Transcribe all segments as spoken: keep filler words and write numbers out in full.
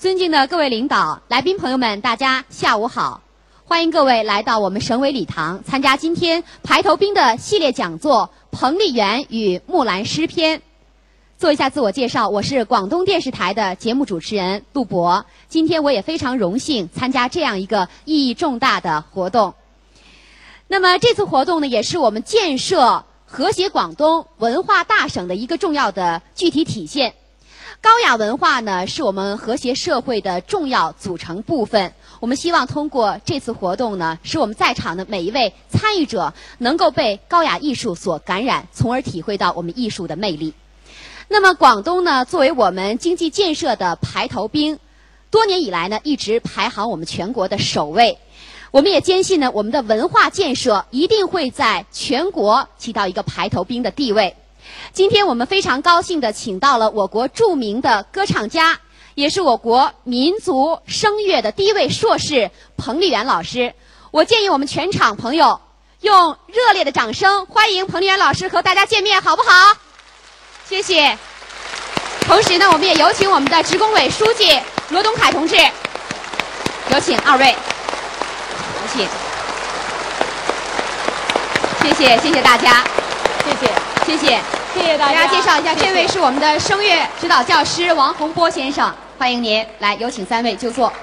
尊敬的各位领导、来宾朋友们，大家下午好！欢迎各位来到我们省委礼堂，参加今天排头兵的系列讲座《彭丽媛与木兰诗篇》。做一下自我介绍，我是广东电视台的节目主持人陆博。今天我也非常荣幸参加这样一个意义重大的活动。那么这次活动呢，也是我们建设和谐广东文化大省的一个重要的具体体现。高雅文化呢，是我们和谐社会的重要组成部分。我们希望通过这次活动呢，使我们在场的每一位参与者能够被高雅艺术所感染，从而体会到我们艺术的魅力。那么广东呢，作为我们经济建设的排头兵，多年以来呢，一直排行我们全国的首位。我们也坚信呢，我们的文化建设一定会在全国起到一个排头兵的地位。今天我们非常高兴地请到了我国著名的歌唱家，也是我国民族声乐的第一位硕士彭丽媛老师。我建议我们全场朋友用热烈的掌声欢迎彭丽媛老师和大家见面，好不好？谢谢。同时呢，我们也有请我们的职工委书记罗东凯同志，有请二位，有请。谢谢，谢谢大家，谢谢，谢谢。 谢谢大家。 给大家介绍一下，这位是我们的声乐指导教师王洪波先生，欢迎您。来，有请三位就坐。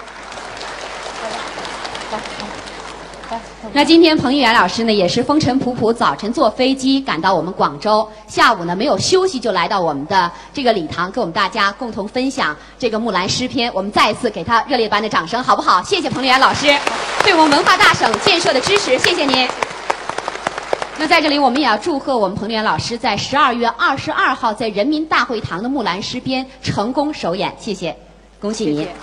那今天彭丽媛老师呢，也是风尘仆仆，早晨坐飞机赶到我们广州，下午呢没有休息就来到我们的这个礼堂，跟我们大家共同分享这个《木兰诗篇》。我们再一次给他热烈般的掌声，好不好？谢谢彭丽媛老师对我们文化大省建设的支持，谢谢您。那在这里，我们也要祝贺我们彭丽媛老师在十二月二十二号在人民大会堂的《木兰诗篇》成功首演，谢谢，恭喜您。谢谢。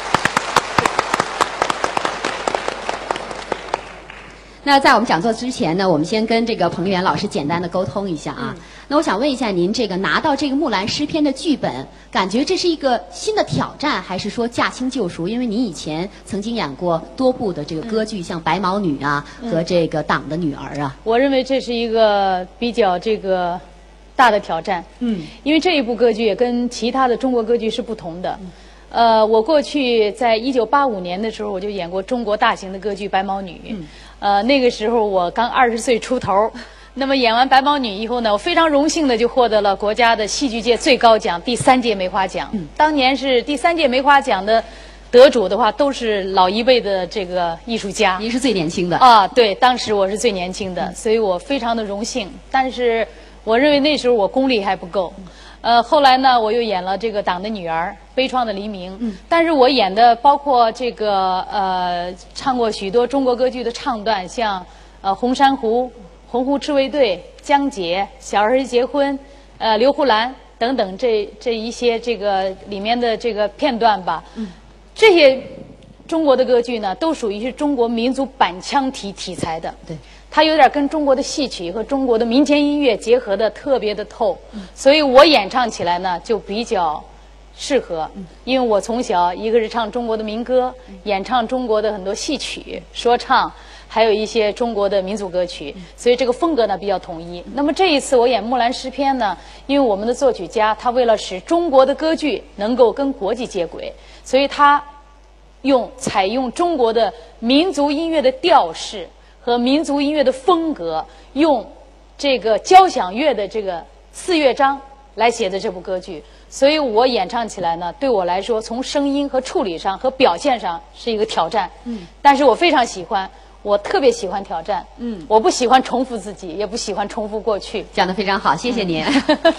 那在我们讲座之前呢，我们先跟这个彭丽媛老师简单的沟通一下啊。嗯、那我想问一下您，这个拿到这个《木兰诗篇》的剧本，感觉这是一个新的挑战，还是说驾轻就熟？因为您以前曾经演过多部的这个歌剧，嗯、像《白毛女》啊、嗯、和这个《党的女儿》啊。 我认为这是一个比较这个大的挑战。嗯，因为这一部歌剧也跟其他的中国歌剧是不同的。嗯呃，我过去在一九八五年的时候，我就演过中国大型的歌剧《白毛女》。嗯。呃，那个时候我刚二十岁出头，那么演完《白毛女》以后呢，我非常荣幸的就获得了国家的戏剧界最高奖第三届梅花奖。嗯。当年是第三届梅花奖的得主的话，都是老一辈的这个艺术家。 您是最年轻的。 啊，对，当时我是最年轻的，所以我非常的荣幸。但是我认为那时候我功力还不够。呃，后来呢，我又演了这个《党的女儿》《悲怆的黎明》，嗯，但是我演的包括这个呃，唱过许多中国歌剧的唱段，像呃《红珊瑚》《红湖赤卫队》《江姐》《小儿结婚》呃《刘胡兰》等等这这一些这个里面的这个片段吧，嗯，这些中国的歌剧呢，都属于是中国民族板腔体题材的，对。它有点跟中国的戏曲和中国的民间音乐结合的特别的透，所以我演唱起来呢就比较适合，因为我从小一个是唱中国的民歌，演唱中国的很多戏曲、说唱，还有一些中国的民族歌曲，所以这个风格呢比较统一。那么这一次我演《木兰诗篇》呢，因为我们的作曲家他为了使中国的歌剧能够跟国际接轨，所以他用采用中国的民族音乐的调式和民族音乐的风格，用这个交响乐的这个四乐章来写的这部歌剧，所以我演唱起来呢，对我来说，从声音和处理上和表现上是一个挑战。嗯，但是我非常喜欢，我特别喜欢挑战。嗯，我不喜欢重复自己，也不喜欢重复过去。 讲得非常好，谢谢您。嗯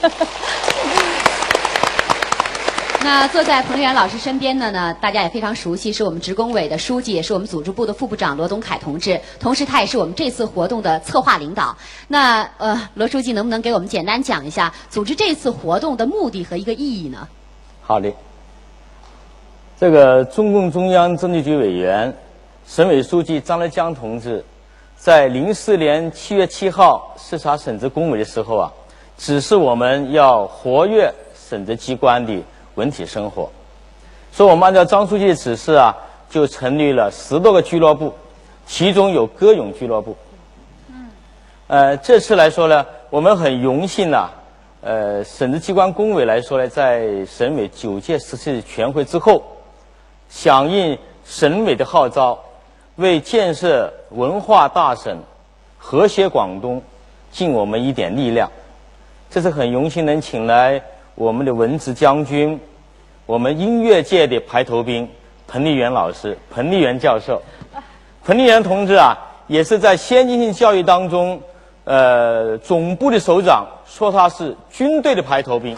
那坐在彭丽媛老师身边的呢，大家也非常熟悉，是我们职工委的书记，也是我们组织部的副部长罗东凯同志，同时他也是我们这次活动的策划领导。那呃，罗书记能不能给我们简单讲一下组织这次活动的目的和一个意义呢？ 好的。这个中共中央政治局委员、省委书记张德江同志，在零四年七月七号视察省直工委的时候啊，指示我们要活跃省直机关的文体生活，所以我们按照张书记的指示啊，就成立了十多个俱乐部，其中有歌咏俱乐部。嗯，呃，这次来说呢，我们很荣幸呐、啊，呃，省直机关工委来说呢，在省委九届十次全会之后， 响应省委的号召，为建设文化大省、和谐广东尽我们一点力量。这是很荣幸能请来我们的文职将军，我们音乐界的排头兵彭丽媛老师、彭丽媛教授。彭丽媛同志啊，也是在先进性教育当中，呃，总部的首长说他是军队的排头兵。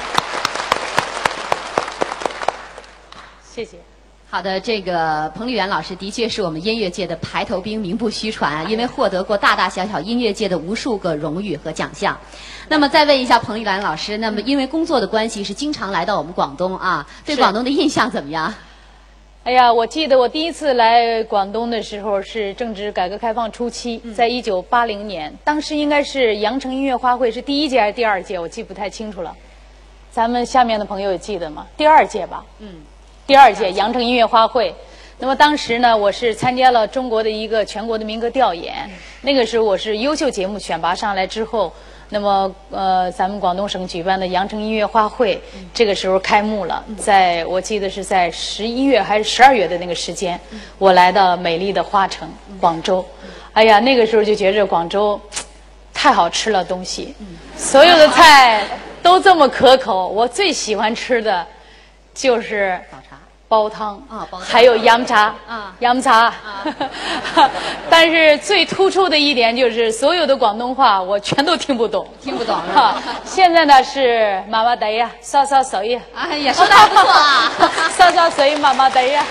谢谢。 好的，这个彭丽媛老师的确是我们音乐界的排头兵，名不虚传，因为获得过大大小小音乐界的无数个荣誉和奖项。那么再问一下彭丽媛老师，那么因为工作的关系是经常来到我们广东啊，对广东的印象怎么样？ 哎呀，我记得我第一次来广东的时候是正值改革开放初期，在一九八零年，当时应该是羊城音乐花卉是第一届还是第二届，我记不太清楚了。咱们下面的朋友也记得吗？第二届吧。嗯。第二届羊城音乐花卉，那么当时呢，我是参加了中国的一个全国的民歌调研。那个时候我是优秀节目选拔上来之后，那么呃，咱们广东省举办的羊城音乐花卉，这个时候开幕了，在我记得是在十一月还是十二月的那个时间，我来到美丽的花城广州。哎呀，那个时候就觉着广州太好吃了，东西，所有的菜都这么可口。我最喜欢吃的就是煲汤啊，还有洋茶啊，洋茶。啊、但是最突出的一点就是，所有的广东话我全都听不懂， 听不懂哈。 现在呢是麻麻得呀，洒洒水呀， 啊，也说的还不错啊， 洒洒水麻麻得呀。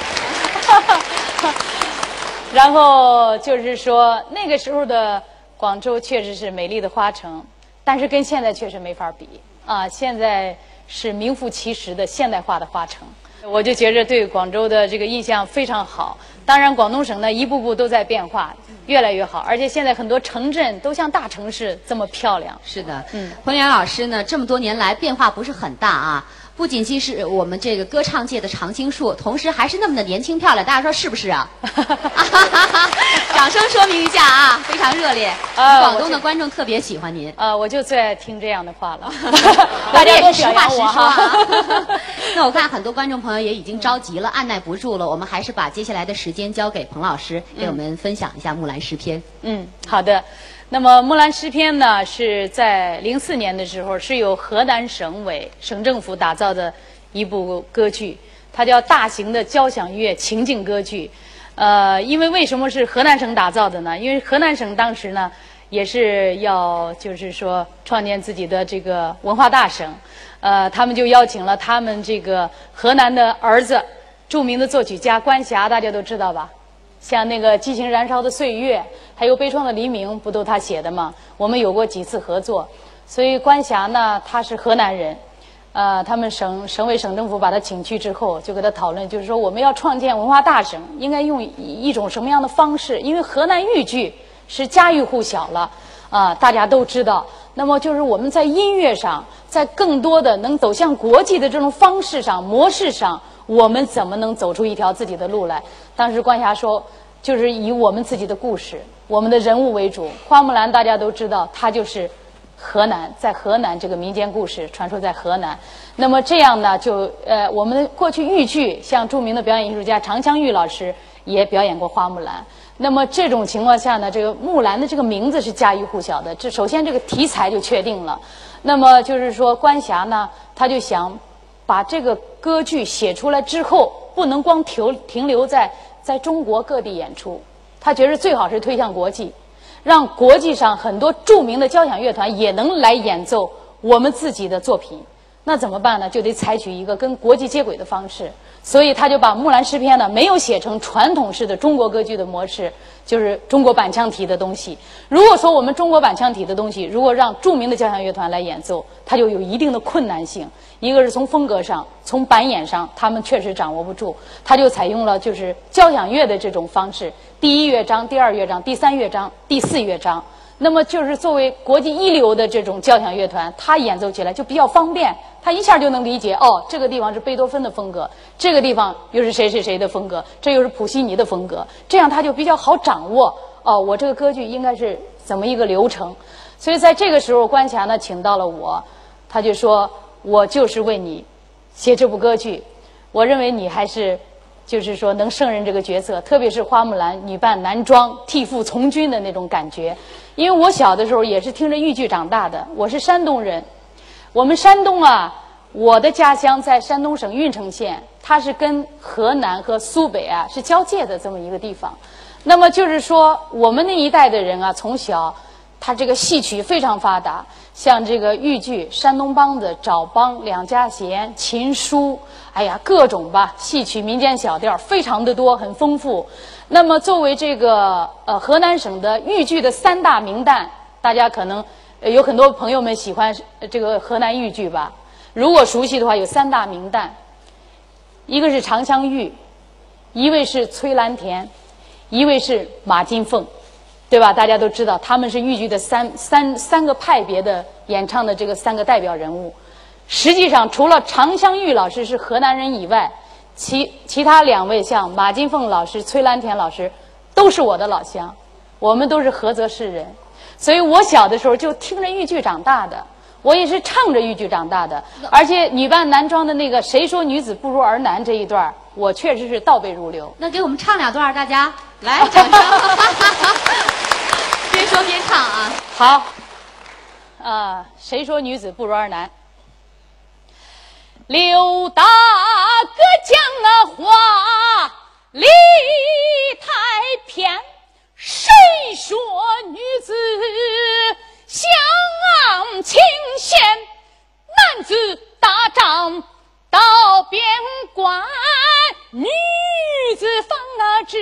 然后就是说，那个时候的广州确实是美丽的花城，但是跟现在确实没法比啊。现在是名副其实的现代化的花城。我就觉着对广州的这个印象非常好。当然，广东省呢一步步都在变化，越来越好，而且现在很多城镇都像大城市这么漂亮。 是的，嗯，彭丽媛老师呢，这么多年来变化不是很大啊。不仅既是我们这个歌唱界的常青树，同时还是那么的年轻漂亮，大家说是不是啊？掌声说明一下啊，非常热烈。呃，广东的观众特别喜欢您。 呃，我就最爱听这样的话了。 大家都实话实说啊。那我看很多观众朋友也已经着急了，按耐不住了。我们还是把接下来的时间交给彭老师，给我们分享一下《木兰诗篇》。 嗯，好的。那么《木兰诗篇》呢，是在零四年的时候，是由河南省委省政府打造的一部歌剧，它叫大型的交响乐情景歌剧。呃，因为为什么是河南省打造的呢？因为河南省当时呢，也是要就是说创建自己的这个文化大省，呃，他们就邀请了他们这个河南的儿子，著名的作曲家关霞，大家都知道吧？像那个《激情燃烧的岁月》，还有《悲怆的黎明》，不都他写的吗？我们有过几次合作，所以关霞呢，他是河南人，呃，他们省省委省政府把他请去之后，就跟他讨论，就是说我们要创建文化大省，应该用一种什么样的方式？因为河南豫剧是家喻户晓了，啊、呃，大家都知道。那么就是我们在音乐上，在更多的能走向国际的这种方式上、模式上，我们怎么能走出一条自己的路来？当时关霞说，就是以我们自己的故事、我们的人物为主。花木兰大家都知道，她就是河南，在河南这个民间故事传说在河南。那么这样呢，就呃，我们过去豫剧，像著名的表演艺术家常香玉老师也表演过花木兰。那么这种情况下呢，这个木兰的这个名字是家喻户晓的。这首先这个题材就确定了。那么就是说，关霞呢，他就想把这个歌剧写出来之后，不能光停停留在在中国各地演出，他觉得最好是推向国际，让国际上很多著名的交响乐团也能来演奏我们自己的作品。那怎么办呢？就得采取一个跟国际接轨的方式。所以他就把《木兰诗篇》呢没有写成传统式的中国歌剧的模式，就是中国板腔体的东西。如果说我们中国板腔体的东西，如果让著名的交响乐团来演奏，它就有一定的困难性。一个是从风格上，从板眼上，他们确实掌握不住。他就采用了就是交响乐的这种方式，第一乐章、第二乐章、第三乐章、第四乐章。那么就是作为国际一流的这种交响乐团，他演奏起来就比较方便，他一下就能理解，哦，这个地方是贝多芬的风格，这个地方又是谁谁谁的风格，这又是普希尼的风格，这样他就比较好掌握，哦，我这个歌剧应该是怎么一个流程。所以在这个时候，关霞呢请到了我，他就说，我就是为你写这部歌剧，我认为你还是就是说能胜任这个角色，特别是花木兰女扮男装替父从军的那种感觉。因为我小的时候也是听着豫剧长大的，我是山东人，我们山东啊，我的家乡在山东省运城县，它是跟河南和苏北啊是交界的这么一个地方。那么就是说，我们那一代的人啊，从小他这个戏曲非常发达，像这个豫剧、山东梆子、赵梆、两家弦、琴书，哎呀，各种吧，戏曲、民间小调非常的多，很丰富。那么作为这个呃河南省的豫剧的三大名旦，大家可能、呃、有很多朋友们喜欢这个河南豫剧吧？如果熟悉的话，有三大名旦，一个是常香玉，一位是崔兰田，一位是马金凤。对吧？大家都知道，他们是豫剧的三三三个派别的演唱的这个三个代表人物。实际上，除了常香玉老师是河南人以外，其其他两位像马金凤老师、崔兰田老师，都是我的老乡，我们都是菏泽市人。所以我小的时候就听着豫剧长大的，我也是唱着豫剧长大的。而且女扮男装的那个“谁说女子不如儿男”这一段，我确实是倒背如流。 那给我们唱两段，大家来掌声。边说边唱啊！ 好，啊、呃，谁说女子不如儿男？刘大哥讲啊话理太偏，谁说女子相亲贤？男子打仗到边关，女子方啊知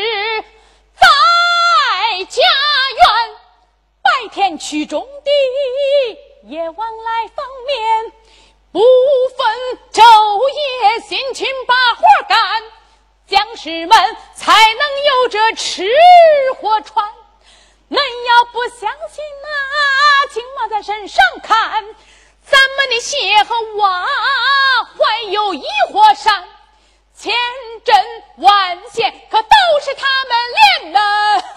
在家园，白天去种地，夜晚来放棉，不分昼夜，辛勤把活干，将士们才能有这吃活穿。恁要不相信啊，请往咱身上看，咱们的鞋和袜怀有一火山，千针万线可都是他们练的。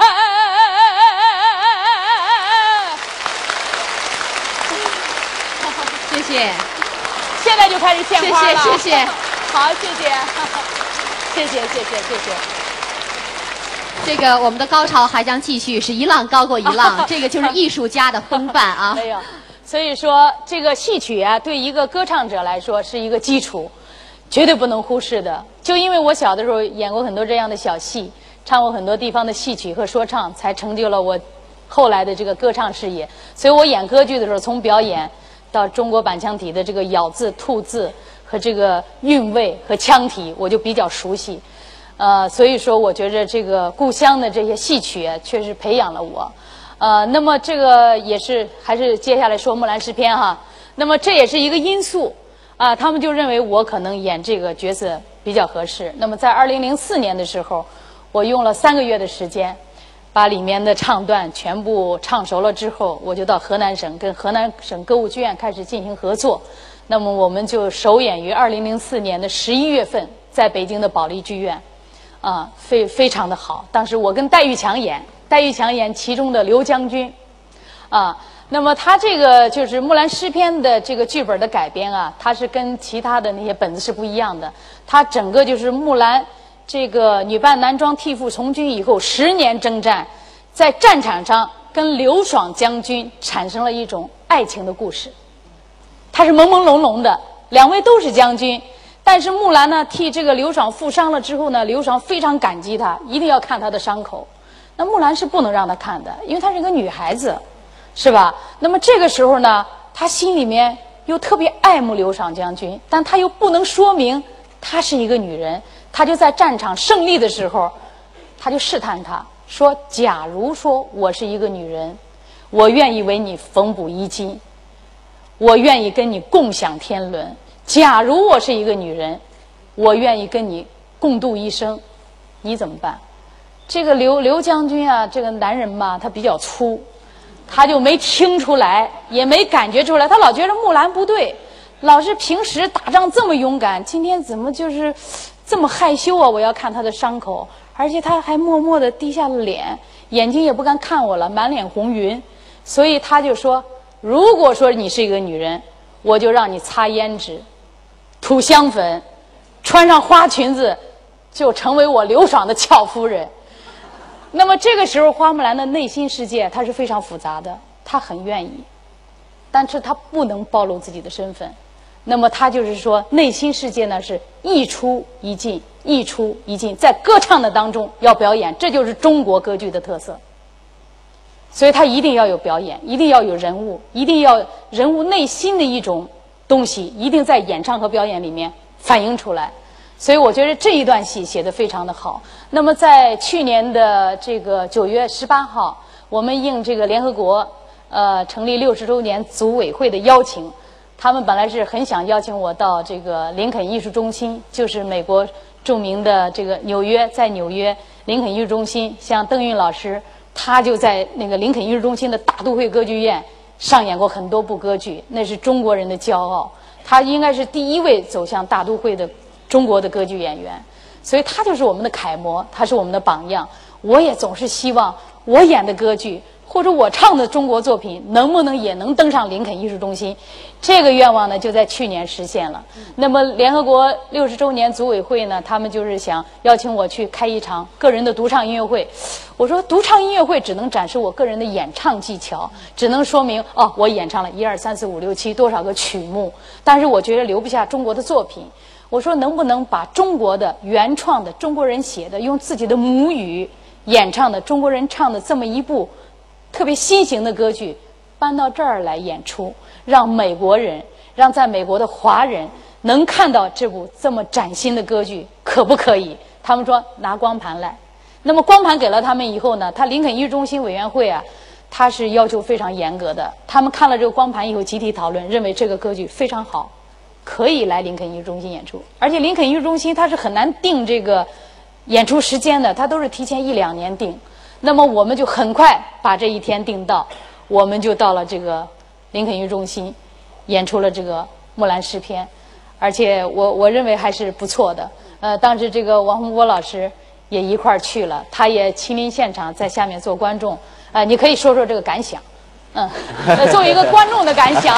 谢谢， 现在就开始献花了。 谢谢，谢谢， 好，谢谢，谢谢，谢谢，谢谢。 这个我们的高潮还将继续，是一浪高过一浪，这个就是艺术家的风范啊。 没有，所以说这个戏曲啊，对一个歌唱者来说是一个基础，绝对不能忽视的。就因为我小的时候演过很多这样的小戏，唱过很多地方的戏曲和说唱，才成就了我后来的这个歌唱事业。所以我演歌剧的时候，从表演到中国板腔体的这个咬字、吐字和这个韵味和腔体，我就比较熟悉。呃，所以说我觉着这个故乡的这些戏曲啊，确实培养了我。呃，那么这个也是还是接下来说《木兰诗篇》哈。那么这也是一个因素啊，他们就认为我可能演这个角色比较合适。那么在二零零四年的时候，我用了三个月的时间，把里面的唱段全部唱熟了之后，我就到河南省跟河南省歌舞剧院开始进行合作。那么我们就首演于二零零四年的十一月份，在北京的保利剧院。啊，非非常的好。当时我跟戴玉强演，戴玉强演其中的刘将军，啊，那么他这个就是《木兰诗篇》的这个剧本的改编啊，它是跟其他的那些本子是不一样的。它整个就是木兰这个女扮男装替父从军以后，十年征战，在战场上跟刘爽将军产生了一种爱情的故事。它是朦朦胧胧的，两位都是将军。但是木兰呢，替这个刘爽负伤了之后呢，刘爽非常感激他，一定要看他的伤口。那木兰是不能让他看的，因为她是个女孩子，是吧？那么这个时候呢，她心里面又特别爱慕刘爽将军，但她又不能说明她是一个女人。她就在战场胜利的时候，她就试探他说：“假如说我是一个女人，我愿意为你缝补衣襟，我愿意跟你共享天伦。假如我是一个女人，我愿意跟你共度一生，你怎么办？”这个刘刘将军啊，这个男人嘛，他比较粗，他就没听出来，也没感觉出来。他老觉得木兰不对，老是平时打仗这么勇敢，今天怎么就是这么害羞啊？我要看他的伤口，而且他还默默地低下了脸，眼睛也不敢看我了，满脸红云。所以他就说：“如果说你是一个女人，我就让你擦胭脂。”涂香粉，穿上花裙子， 就成为我刘爽的俏夫人。那么这个时候，花木兰的内心世界她是非常复杂的，她很愿意，但是她不能暴露自己的身份。那么她就是说，内心世界呢是一出一进，一出一进，在歌唱的当中要表演，这就是中国歌剧的特色。所以她一定要有表演，一定要有人物，一定要人物内心的一种东西，一定在演唱和表演里面反映出来。所以我觉得这一段戏写得非常的好。那么在去年的这个九月十八号，我们应这个联合国呃成立六十周年组委会的邀请，他们本来是很想邀请我到这个林肯艺术中心，就是美国著名的这个纽约，在纽约林肯艺术中心，像邓韵老师，他就在那个林肯艺术中心的大都会歌剧院上演过很多部歌剧，那是中国人的骄傲。他应该是第一位走向大都会的中国的歌剧演员，所以他就是我们的楷模，他是我们的榜样。我也总是希望我演的歌剧或者我唱的中国作品能不能也能登上林肯艺术中心，这个愿望呢就在去年实现了。那么联合国六十周年组委会呢，他们就是想邀请我去开一场个人的独唱音乐会。我说独唱音乐会只能展示我个人的演唱技巧，只能说明哦我演唱了一二三四五六七多少个曲目，但是我觉得留不下中国的作品。我说能不能把中国的原创的中国人写的用自己的母语演唱的中国人唱的这么一部特别新型的歌剧搬到这儿来演出，让美国人让在美国的华人能看到这部这么崭新的歌剧，可不可以？他们说拿光盘来。那么光盘给了他们以后呢，他林肯艺术中心委员会啊，他是要求非常严格的，他们看了这个光盘以后集体讨论，认为这个歌剧非常好，可以来林肯艺术中心演出。而且林肯艺术中心它是很难定这个演出时间的，它都是提前一两年定。那么我们就很快把这一天定到，我们就到了这个林肯艺术中心，演出了这个《木兰诗篇》，而且我我认为还是不错的。呃，当时这个王洪波老师也一块儿去了，他也亲临现场，在下面做观众。呃，你可以说说这个感想，嗯，作为一个观众的感想。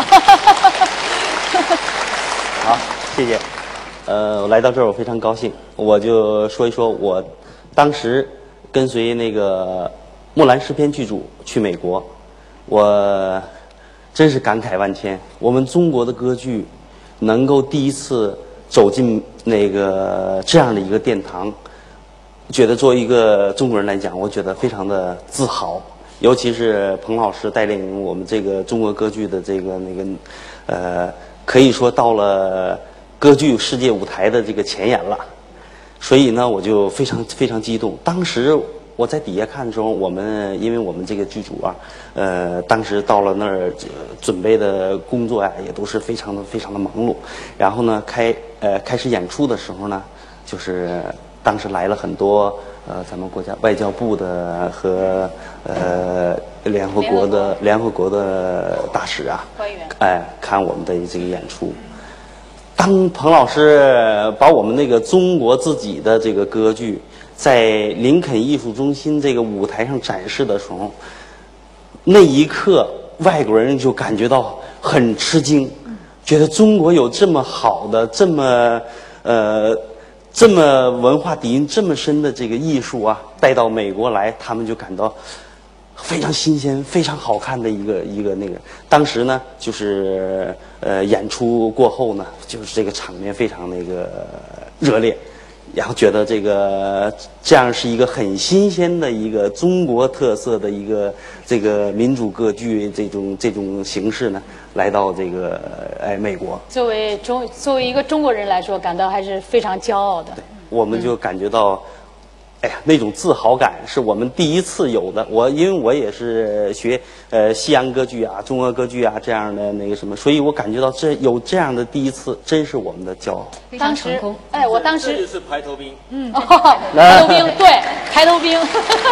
好，谢谢。呃，我来到这儿我非常高兴，我就说一说我当时跟随那个《木兰诗篇》剧组去美国，我真是感慨万千。我们中国的歌剧能够第一次走进那个这样的一个殿堂，觉得作为一个中国人来讲，我觉得非常的自豪。尤其是彭老师带领我们这个中国歌剧的这个那个呃。可以说到了歌剧世界舞台的这个前沿了，所以呢，我就非常非常激动。当时我在底下看的时候，我们因为我们这个剧组啊，呃，当时到了那儿准备的工作呀、啊，也都是非常的非常的忙碌。然后呢，开呃开始演出的时候呢，就是当时来了很多呃咱们国家外交部的和呃。联合国的联合国的大使啊，哎，看我们的这个演出。当彭老师把我们那个中国自己的这个歌剧在林肯艺术中心这个舞台上展示的时候，那一刻外国人就感觉到很吃惊，觉得中国有这么好的、这么呃、这么文化底蕴这么深的这个艺术啊，带到美国来，他们就感到非常新鲜、非常好看的一个一个那个。当时呢，就是呃演出过后呢，就是这个场面非常那个热烈，然后觉得这个这样是一个很新鲜的一个中国特色的一个这个民主歌剧这种这种形式呢，来到这个哎美国。 作为中作为一个中国人来说，感到还是非常骄傲的。 对，我们就感觉到。嗯哎呀，那种自豪感是我们第一次有的。我因为我也是学呃西洋歌剧啊、中国歌剧啊这样的那个什么，所以我感觉到这有这样的第一次，真是我们的骄傲。 非常成功。 哎，我当时这就是排头兵。 嗯，哦、排头兵对，排头兵。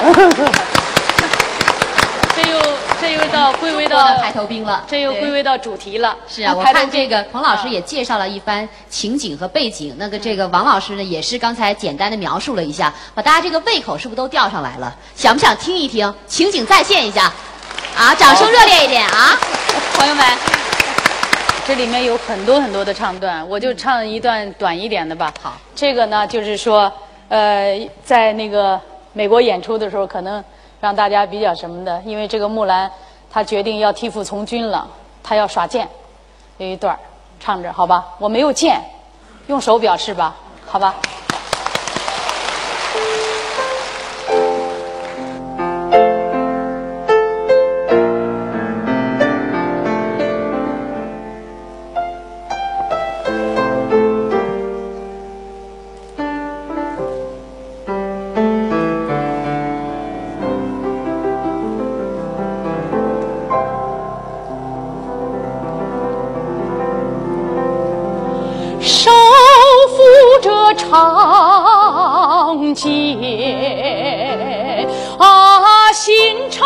这又这又到归为到排头兵了， 这又归为到主题了。 是啊，我看这个彭老师也介绍了一番情景和背景，那个这个王老师呢也是刚才简单的描述了一下，把大家这个胃口是不是都吊上来了？想不想听一听情景再现一下？啊，掌声热烈一点啊，朋友们！ 这里面有很多很多的唱段，我就唱一段短一点的吧。 好， 这个呢就是说， 呃，在那个美国演出的时候，可能让大家比较什么的，因为这个木兰她决定要替父从军了，她要耍剑，有一段唱着，好吧？我没有剑，用手表示吧，好吧？ 手扶着长剑啊，心潮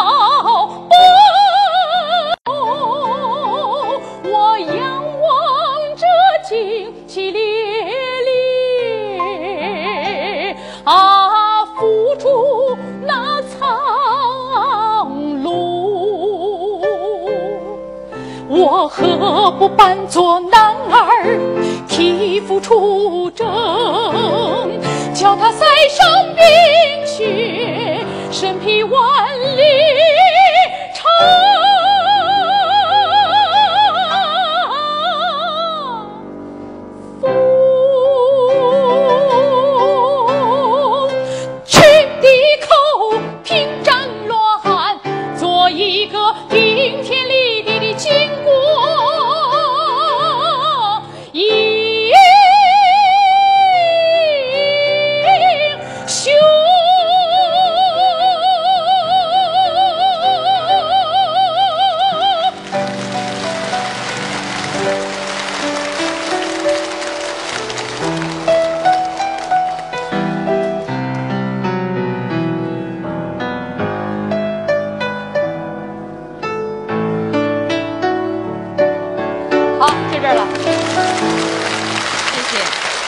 奔，我仰望着旌旗猎猎啊，扶住那苍鹭，我何不扮作男儿替父出征，叫他塞上冰雪，身披万里长风，去敌寇拼战乱，做一个顶天立地的巾帼英雄。 好，就这儿了。 谢谢。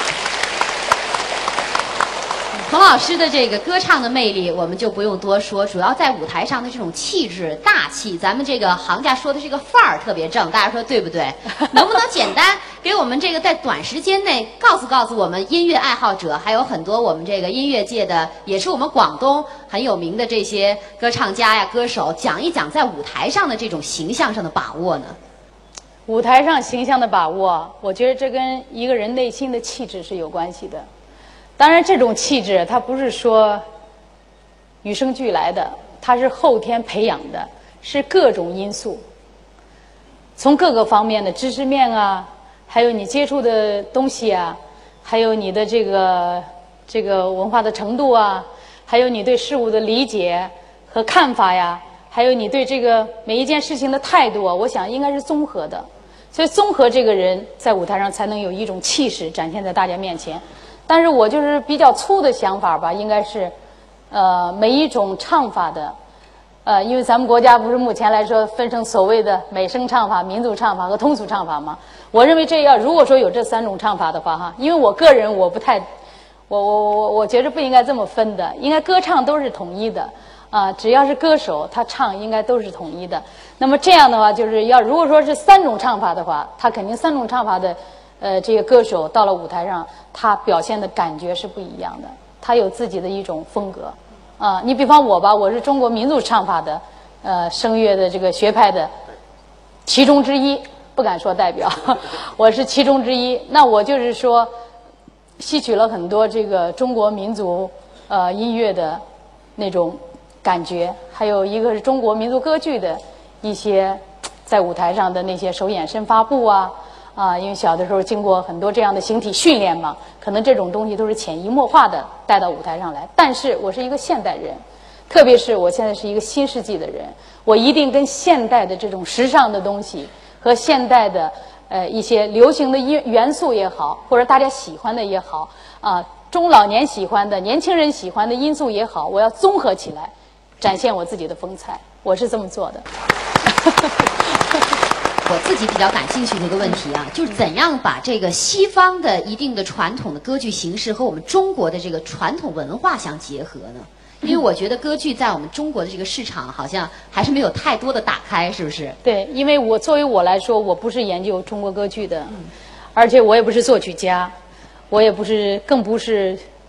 彭老师的这个歌唱的魅力，我们就不用多说，主要在舞台上的这种气质、大气，咱们这个行家说的这个范儿特别正，大家说对不对？能不能简单给我们这个在短时间内告诉告诉我们音乐爱好者，还有很多我们这个音乐界的，也是我们广东很有名的这些歌唱家呀、歌手，讲一讲在舞台上的这种形象上的把握呢？ 舞台上形象的把握，我觉得这跟一个人内心的气质是有关系的。当然，这种气质它不是说与生俱来的，它是后天培养的，是各种因素，从各个方面的知识面啊，还有你接触的东西啊，还有你的这个这个文化的程度啊，还有你对事物的理解和看法呀，还有你对这个每一件事情的态度啊，我想应该是综合的。所以综合这个人在舞台上才能有一种气势展现在大家面前。但是我就是比较粗的想法吧，应该是，呃，每一种唱法的，呃，因为咱们国家不是目前来说分成所谓的美声唱法、民族唱法和通俗唱法吗？我认为这要如果说有这三种唱法的话，哈，因为我个人我不太，我我我我觉得不应该这么分的，应该歌唱都是统一的。啊，只要是歌手，他唱应该都是统一的。那么这样的话，就是要如果说是三种唱法的话，他肯定三种唱法的，呃，这个歌手到了舞台上，他表现的感觉是不一样的，他有自己的一种风格。啊，你比方我吧，我是中国民族唱法的，呃，声乐的这个学派的其中之一，不敢说代表，我是其中之一。那我就是说，吸取了很多这个中国民族呃音乐的那种感觉，还有一个是中国民族歌剧的一些在舞台上的那些手眼身发步啊啊，因为小的时候经过很多这样的形体训练嘛，可能这种东西都是潜移默化的带到舞台上来。但是我是一个现代人，特别是我现在是一个新世纪的人，我一定跟现代的这种时尚的东西和现代的呃一些流行的音元素也好，或者大家喜欢的也好啊，中老年喜欢的、年轻人喜欢的因素也好，我要综合起来，展现我自己的风采。我是这么做的。 我自己比较感兴趣的一个问题啊，就是怎样把这个西方的一定的传统的歌剧形式和我们中国的这个传统文化相结合呢？因为我觉得歌剧在我们中国的这个市场好像还是没有太多的打开，是不是？ 对，因为我作为我来说，我不是研究中国歌剧的，而且我也不是作曲家，我也不是，更不是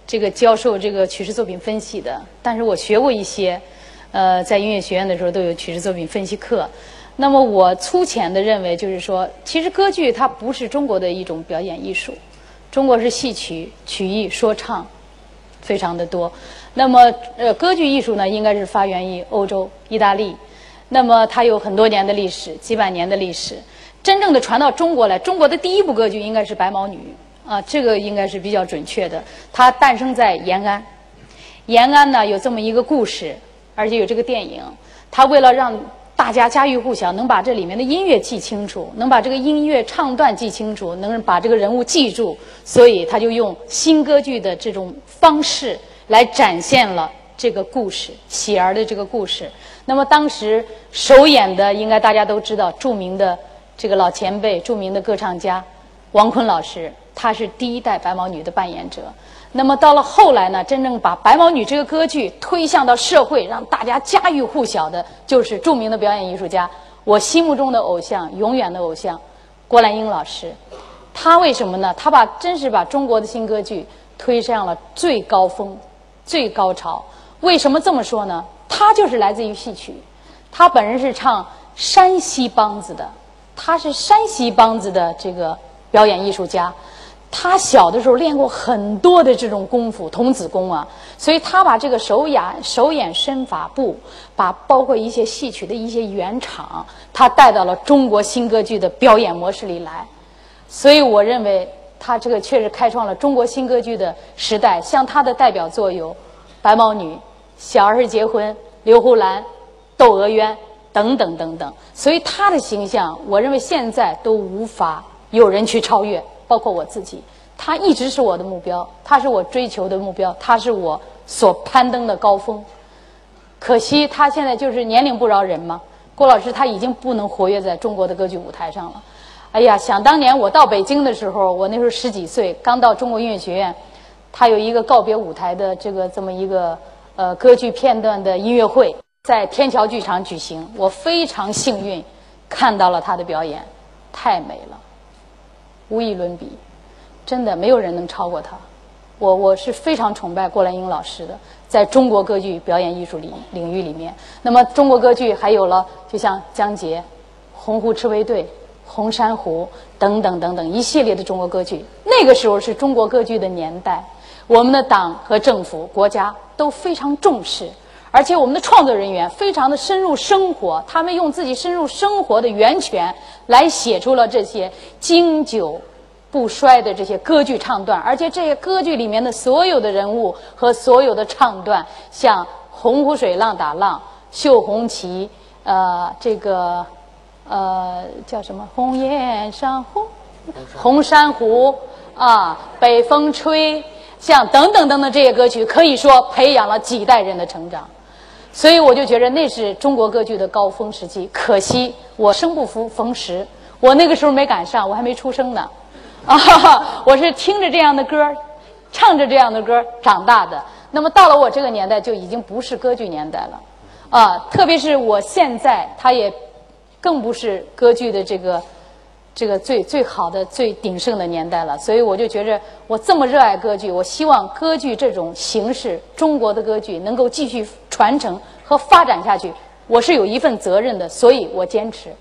这个教授这个曲式作品分析的，但是我学过一些，呃，在音乐学院的时候都有曲式作品分析课。那么我粗浅的认为，就是说，其实歌剧它不是中国的一种表演艺术，中国是戏曲、曲艺、说唱，非常的多。那么，呃，歌剧艺术呢，应该是发源于欧洲、意大利。那么它有很多年的历史，几百年的历史。真正的传到中国来，中国的第一部歌剧应该是《白毛女》啊，这个应该是比较准确的。它诞生在延安，延安呢有这么一个故事，而且有这个电影。它为了让大家家喻户晓，能把这里面的音乐记清楚，能把这个音乐唱段记清楚，能把这个人物记住，所以他就用新歌剧的这种方式来展现了这个故事，喜儿的这个故事。那么当时首演的，应该大家都知道，著名的这个老前辈，著名的歌唱家王坤老师，他是第一代白毛女的扮演者。那么到了后来呢，真正把白毛女这个歌剧推向到社会，让大家家喻户晓的，就是著名的表演艺术家，我心目中的偶像，永远的偶像，郭兰英老师。他为什么呢？他把真是把中国的新歌剧推上了最高峰、最高潮。为什么这么说呢？他就是来自于戏曲，他本人是唱山西梆子的，他是山西梆子的这个表演艺术家。他小的时候练过很多的这种功夫，童子功啊，所以他把这个手眼手眼身法步，把包括一些戏曲的一些原场，他带到了中国新歌剧的表演模式里来。所以我认为他这个确实开创了中国新歌剧的时代。像他的代表作有《白毛女》、《小儿结婚》、《刘胡兰》、《窦娥冤》等等等等。所以他的形象，我认为现在都无法有人去超越。包括我自己，他一直是我的目标，他是我追求的目标，他是我所攀登的高峰。可惜他现在就是年龄不饶人嘛，郭老师他已经不能活跃在中国的歌剧舞台上了。哎呀，想当年我到北京的时候，我那时候十几岁，刚到中国音乐学院，他有一个告别舞台的这个这么一个呃歌剧片段的音乐会，在天桥剧场举行。我非常幸运看到了他的表演，太美了。无以伦比，真的没有人能超过他。我我是非常崇拜郭兰英老师的，在中国歌剧表演艺术领领域里面。那么中国歌剧还有了，就像江杰、洪湖赤卫队、红珊瑚等等等等一系列的中国歌剧。那个时候是中国歌剧的年代，我们的党和政府、国家都非常重视。而且我们的创作人员非常的深入生活，他们用自己深入生活的源泉来写出了这些经久不衰的这些歌剧唱段。而且这些歌剧里面的所有的人物和所有的唱段，像洪湖水浪打浪、绣红旗，呃，这个呃叫什么红颜上红红珊瑚啊，北风吹，像等等等等这些歌曲，可以说培养了几代人的成长。所以我就觉得那是中国歌剧的高峰时期。可惜我生不逢逢时，我那个时候没赶上，我还没出生呢。啊，我是听着这样的歌，唱着这样的歌长大的。那么到了我这个年代，就已经不是歌剧年代了。啊，特别是我现在，它也更不是歌剧的这个这个最最好的、最鼎盛的年代了。所以我就觉着，我这么热爱歌剧，我希望歌剧这种形式，中国的歌剧能够继续传承和发展下去，我是有一份责任的，所以我坚持。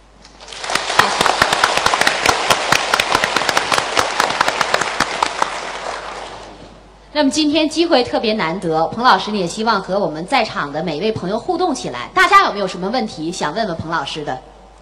那么今天机会特别难得，彭老师呢也希望和我们在场的每位朋友互动起来。大家有没有什么问题想问问彭老师的？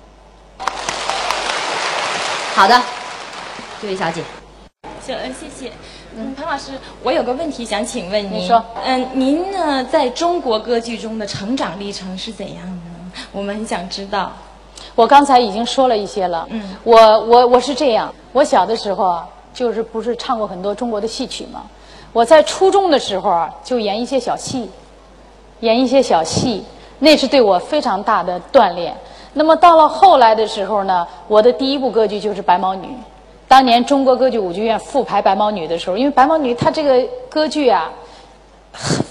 好的，这位小姐。 行，谢谢。嗯，彭老师，我有个问题想请问您。 你说。 嗯，您呢在中国歌剧中的成长历程是怎样的呢？我们很想知道。 我刚才已经说了一些了。 嗯， 我我我是这样，我小的时候啊，就是不是唱过很多中国的戏曲吗？我在初中的时候啊，就演一些小戏，演一些小戏，那是对我非常大的锻炼。那么到了后来的时候呢，我的第一部歌剧就是《白毛女》。当年中国歌剧舞剧院复排《白毛女》的时候，因为《白毛女》它这个歌剧啊，非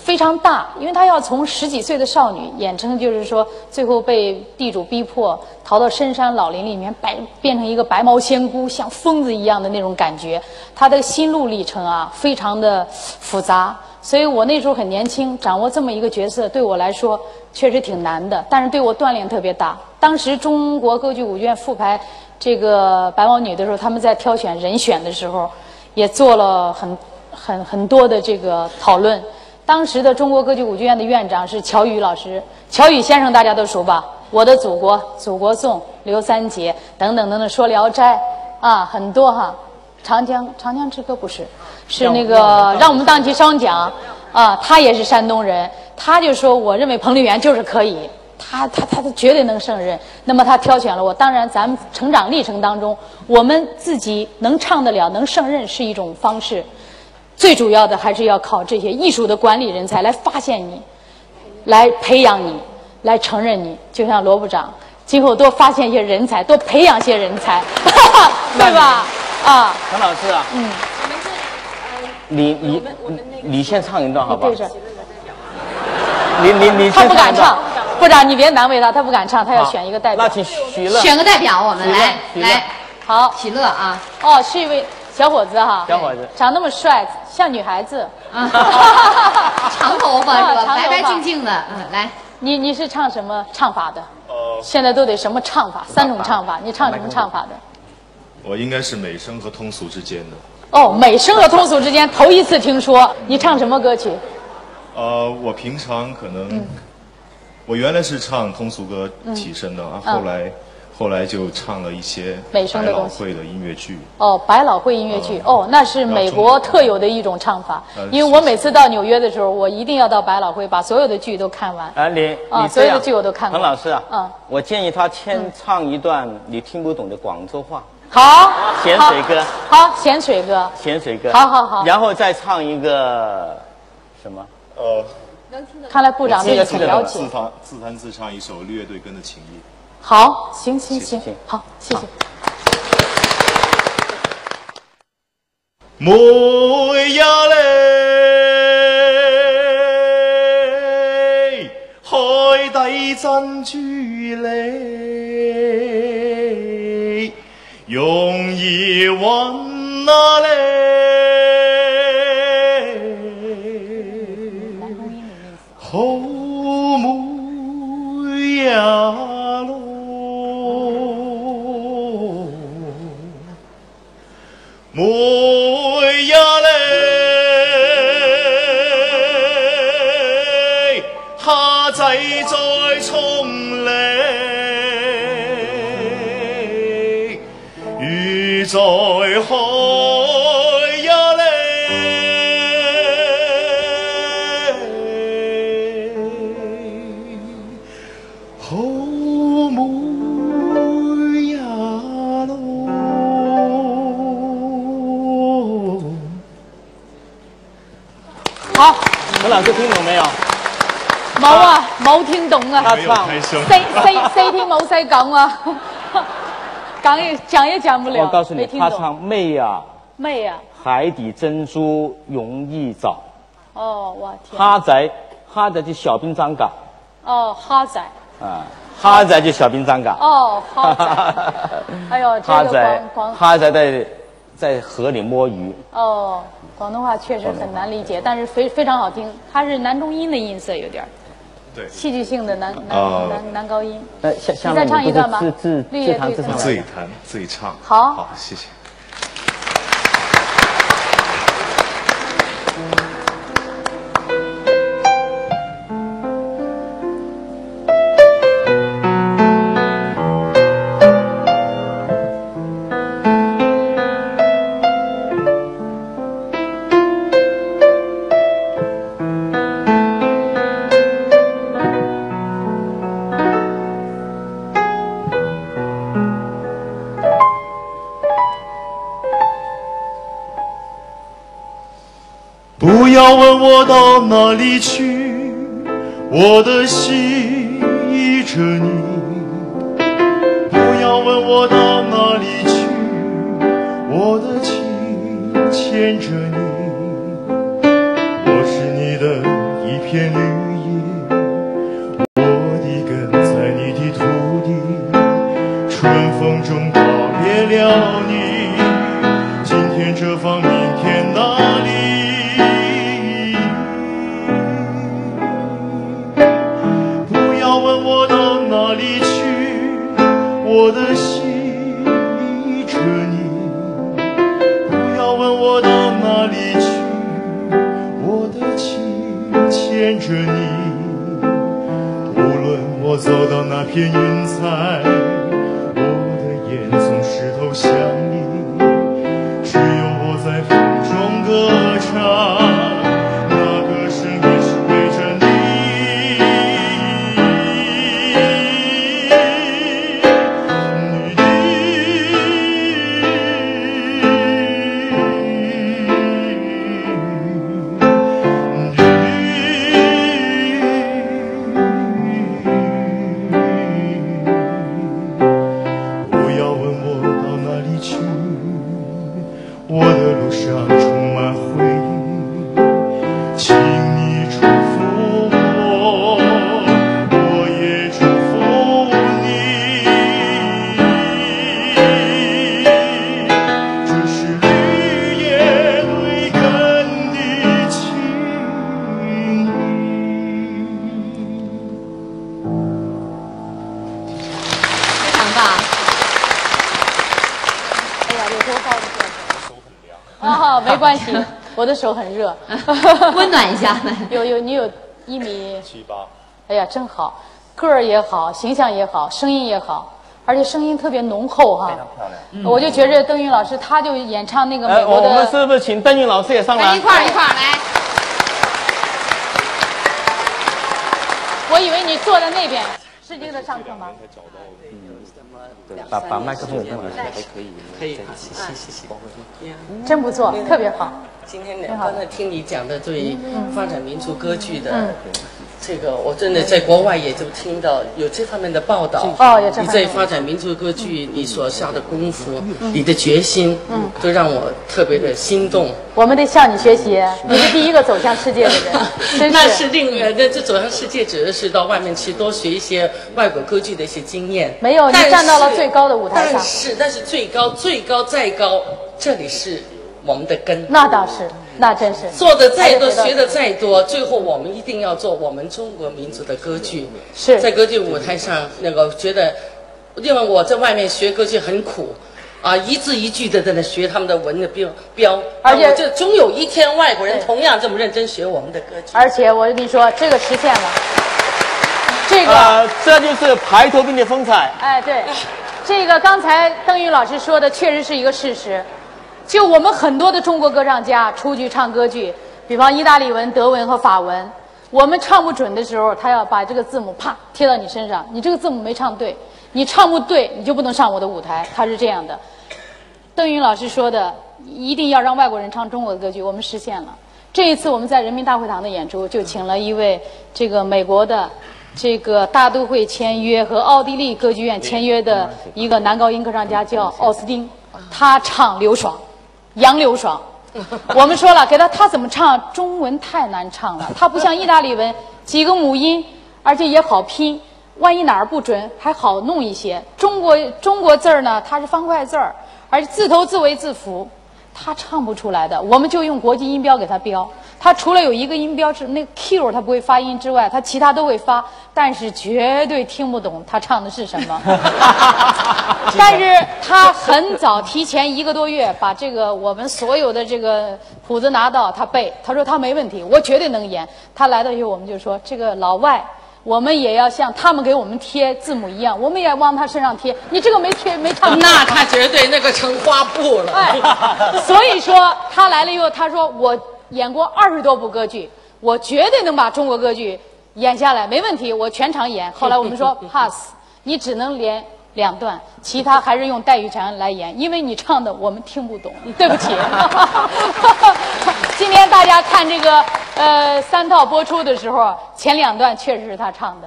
非常大，因为她要从十几岁的少女演成，就是说最后被地主逼迫逃到深山老林里面，白变成一个白毛仙姑，像疯子一样的那种感觉。她的心路历程啊，非常的复杂。所以我那时候很年轻，掌握这么一个角色，对我来说确实挺难的，但是对我锻炼特别大。当时中国歌剧舞剧院复排这个白毛女的时候，他们在挑选人选的时候，也做了很很很多的这个讨论。当时的中国歌剧舞剧院的院长是乔羽老师，乔羽先生大家都熟吧？我的祖国、祖国颂、刘三姐等等等等，说《聊斋》啊，很多哈。长江长江之歌不是，是那个让我们荡起双桨啊，他也是山东人，他就说我认为彭丽媛就是可以，他他他他绝对能胜任。那么他挑选了我，当然咱们成长历程当中，我们自己能唱得了、能胜任是一种方式，最主要的还是要靠这些艺术的管理人才来发现你，来培养你，来承认你。就像罗部长，今后多发现一些人才，多培养些人才，对吧？啊， 陈老师啊， 嗯， 你你你先唱一段好不好对？着， 你你你他先一段不敢唱，部长你别难为他，他不敢唱，他要选一个代表。 那请许乐。 选个代表，我们来许乐来， 好， 喜乐啊， 哦，是一位小伙子哈， 小伙子长那么帅，像女孩子。 啊，长头发是吧？ 啊长头发白白净净的，嗯，来， 你你是唱什么唱法的？ 呃， 现在都得什么唱法？三种唱法，你唱什么唱法的？ 我应该是美声和通俗之间的。 哦，美声和通俗之间头一次听说。你唱什么歌曲？ 呃，我平常可能， 嗯我原来是唱通俗歌起身的啊， 嗯后来后来就唱了一些美声的百老东西汇的音乐剧。 哦，百老汇音乐剧。哦，那是美国特有的一种唱法呃。 因为我每次到纽约的时候，我一定要到百老汇把所有的剧都看完。 啊，你啊你这样所有的剧我都看过彭老师啊， 嗯我建议他先唱一段你听不懂的广州话， 好， 咸水歌好，咸水歌。 咸水歌， 好好好然后再唱一个什么？ 呃， 看来部长对你很了解自。弹自弹自唱一首绿乐队跟的情谊。 好，行行行行， 好，谢谢。 妹呀嘞，海底珍珠嘞，容易揾啊嘞，好妹呀咯，妹呀嘞，蝦仔再衝嚟，魚在海呀嘞，好妹呀咯。 好， 陈老师听懂没有？ 冇啊，冇聽懂啊。 沒有開聲。 四四四天冇使講啊，講也講也講不了。 我告訴你， 沒聽懂。 他唱妹呀， 妹啊， 海底珍珠容易找， 哦，我天。 蝦仔蝦仔就小兵張嘎哦，蝦仔。 啊，蝦仔就小兵張嘎。 哦，蝦仔。哎呦，這個蝦仔廣廣蝦仔在在河裡摸魚。 哦，廣東話確實很難理解，但是非非常好聽。它是男中音的音色，有點兒對， 戲劇性的男男哦男男高音。 那下下你再面你不唱一段吧是自自绿自弹乐队的自唱来的？ 自己彈自己唱。 好好，謝謝。不要问我到哪里去，我的心依着你。不要问我到哪里去，我的情牵着你。我是你的一片绿叶，我的根在你的土地，春风中告别了你，今天这方，明天那里。不要问我到哪里去，我的心依着你。不要问我到哪里去，我的情牵着你。无论我走到那片云彩，我的眼总是投向你。只有我在风中歌唱，那歌声也是为着你。不要问我到哪里去，我的路上充满回忆，请你祝福我，我也祝福你。这是绿叶对根的情谊。 非常棒。 哎呀，有多高的手很凉。啊，没关系，我的手很热。 温暖一下。 有有，你有一米七八。 哎呀，真好，个儿也好，形象也好，声音也好，而且声音特别浓厚哈。非常漂亮。 嗯、我就觉着邓韵老师，他就演唱那个美哎， 国的。 我们是不是请邓韵老师也上来？ 一块儿一块儿来。 我以为你坐在那边，是这个上课吗？ 把把麦克风给邓老师还可以，可以，谢谢谢谢。 真不错，特别好。 今天呢，刚才听你讲的对于发展民族歌剧的。嗯这个我真的在国外也就听到有这方面的报道。 哦，有这你在发展民族歌剧，你所下的功夫，你的决心，嗯，都让我特别的心动。 我们得向你学习，你是第一个走向世界的人，真是。 那是另外，这这走向世界指的是到外面去多学一些外国歌剧的一些经验。 没有，你站到了最高的舞台上。 但是，但是最高、最高再高，这里是我们的根。 那倒是。那真是做的再多，学的再多，最后我们一定要做我们中国民族的歌剧。 是在歌剧舞台上，那个觉得，因为我在外面学歌剧很苦，啊，一字一句的在那学他们的文的标标， 而且就终有一天外国人同样这么认真学我们的歌剧。 而且我跟你说，这个实现了，这个、 呃、这就是排头兵的风采。 哎，对，这个刚才邓韵老师说的确实是一个事实。就我们很多的中国歌唱家出去唱歌剧，比方意大利文、德文和法文，我们唱不准的时候，他要把这个字母啪贴到你身上，你这个字母没唱对，你唱不对，你就不能上我的舞台。他是这样的。邓韵老师说的，一定要让外国人唱中国的歌剧，我们实现了。这一次我们在人民大会堂的演出，就请了一位这个美国的这个大都会签约和奥地利歌剧院签约的一个男高音歌唱家，叫奥斯汀，他唱刘爽。杨柳爽，我们说了，给他他怎么唱中文太难唱了，他不像意大利文几个母音，而且也好拼，万一哪儿不准还好弄一些。中国中国字儿呢，它是方块字儿，而且字头字尾字符，他唱不出来的，我们就用国际音标给他标。他除了有一个音标是那个 Q 他不会发音之外，他其他都会发，但是绝对听不懂他唱的是什么。但是他很早提前一个多月把这个我们所有的这个谱子拿到，他背，他说他没问题，我绝对能演。他来到以后，我们就说这个老外，我们也要像他们给我们贴字母一样，我们也往他身上贴。你这个没贴没唱， 那他绝对那个成花布了。 哎，所以说他来了以后，他说我演过二十多部歌剧，我绝对能把中国歌剧演下来，没问题，我全场演。后来我们说 pass， 你只能连两段，其他还是用戴玉婵来演，因为你唱的我们听不懂，对不起。今天大家看这个呃三套播出的时候，前两段确实是他唱的。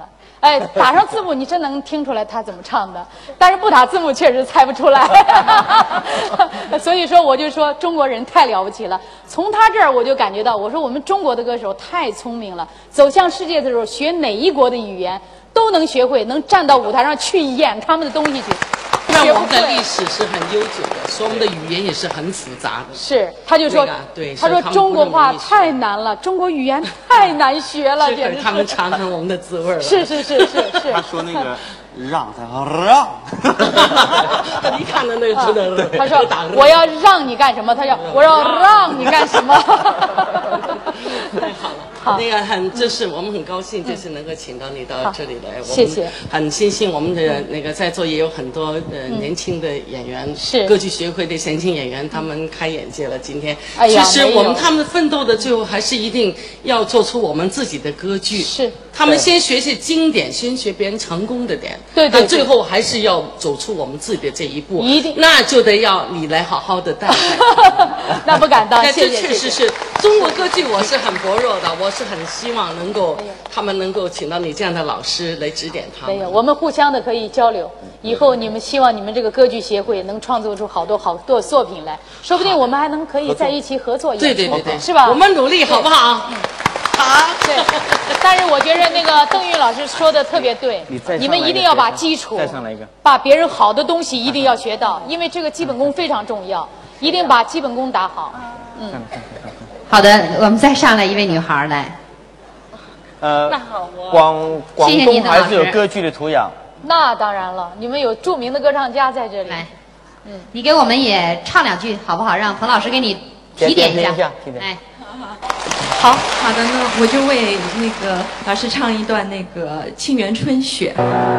哎，打上字幕你真能听出来他怎么唱的，但是不打字幕确实猜不出来。所以说我就说中国人太了不起了，从他这儿我就感觉到，我说我们中国的歌手太聪明了，走向世界的时候学哪一国的语言都能学会，能站到舞台上去演他们的东西去。 那我们的历史是很悠久的，所以我们的语言也是很复杂的。 是，他就说， 对， 他说中国话太难了，中国语言太难学了，简直是。 他们尝尝我们的滋味了。 是是是是是。 他说那个让，他说让。 你看的那个真的。 他说我要让你干什么？他说我要让你干什么？ 太好了。好，那个很，这是我们很高兴，这次能够请到你到这里来， 谢谢。 很庆幸我们的那个在座也有很多呃年轻的演员， 是歌剧学会的年轻演员，他们开眼界了。今天， 哎呀， 其实我们他们奋斗的最后还是一定要做出我们自己的歌剧。 是， 他们先学习经典，先学别人成功的点， 对对， 最后还是要走出我们自己的这一步。 一定， 那就得要你来好好的带带。 那不敢当， 但谢谢。 这确实是中国歌剧，我是很薄弱的，我是很希望能够他们能够请到你这样的老师来指点他们。 没有，我们互相的可以交流。以后你们希望你们这个歌剧协会能创作出好多好多作品来，说不定我们还能可以在一起合作演出。 对对对对， 是吧？ 我们努力好不好？好。 对。但是我觉得那个邓韵老师说的特别对，你们一定要把基础， 再上来一个， 把别人好的东西一定要学到，因为这个基本功非常重要，一定把基本功打好。嗯。 好的，我们再上来一位女孩来。 呃，广广东还是有歌剧的土养。 那当然了，你们有著名的歌唱家在这里。 来，嗯，你给我们也唱两句好不好？让彭老师给你提点一下。 哎， 好好的呢，我就为那个老师唱一段那个《沁园春·雪》。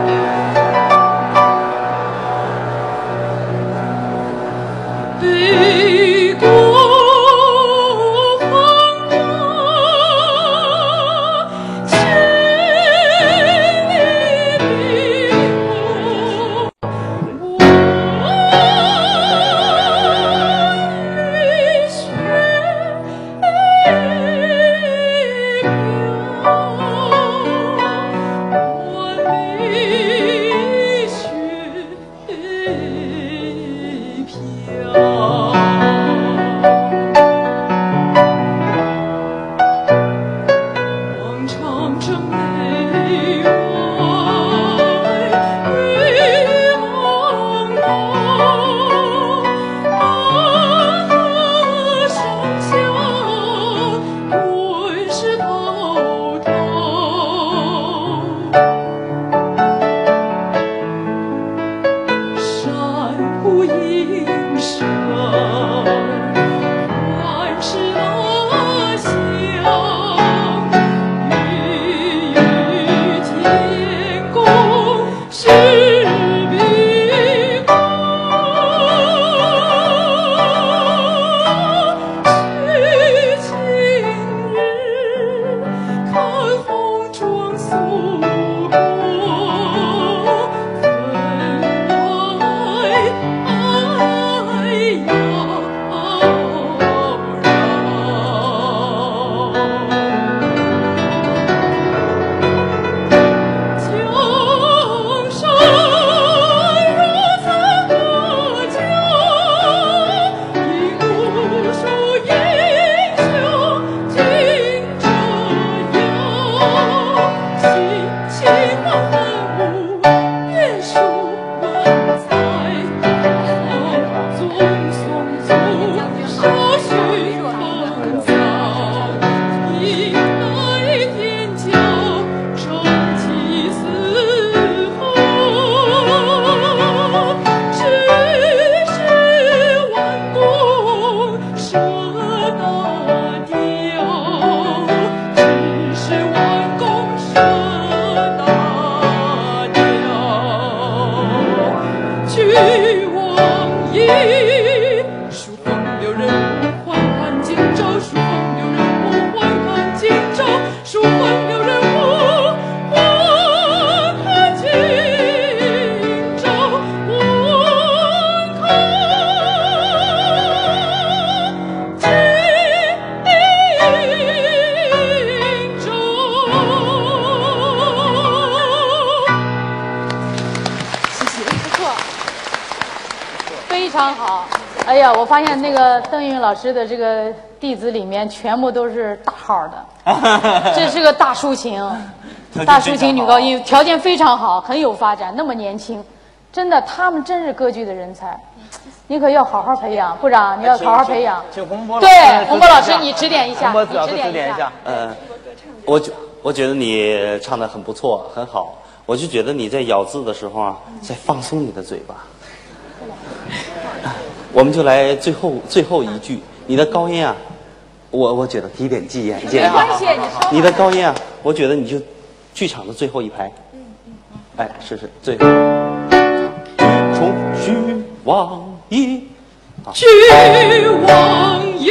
北国万事阿香，雨雨常好。哎呀，我发现那个邓韵老师的这个弟子里面全部都是大号的，这是个大抒情，大抒情女高音，条件非常好，很有发展，那么年轻，真的，他们真是歌剧的人才。你可要好好培养，部长，你要好好培养。 请洪波对，洪波老师，你指点一下， 洪波老师你指点一下。 呃，我觉我觉得你唱的很不错，很好。我就觉得你在咬字的时候啊，再放松你的嘴巴。我们就来最后最后一句，你的高音啊，我我觉得提点记眼见啊。 没关系，你说。 你的高音啊，我觉得你就剧场的最后一排。嗯嗯。哎，是是最后。重虚妄一。 俱往矣，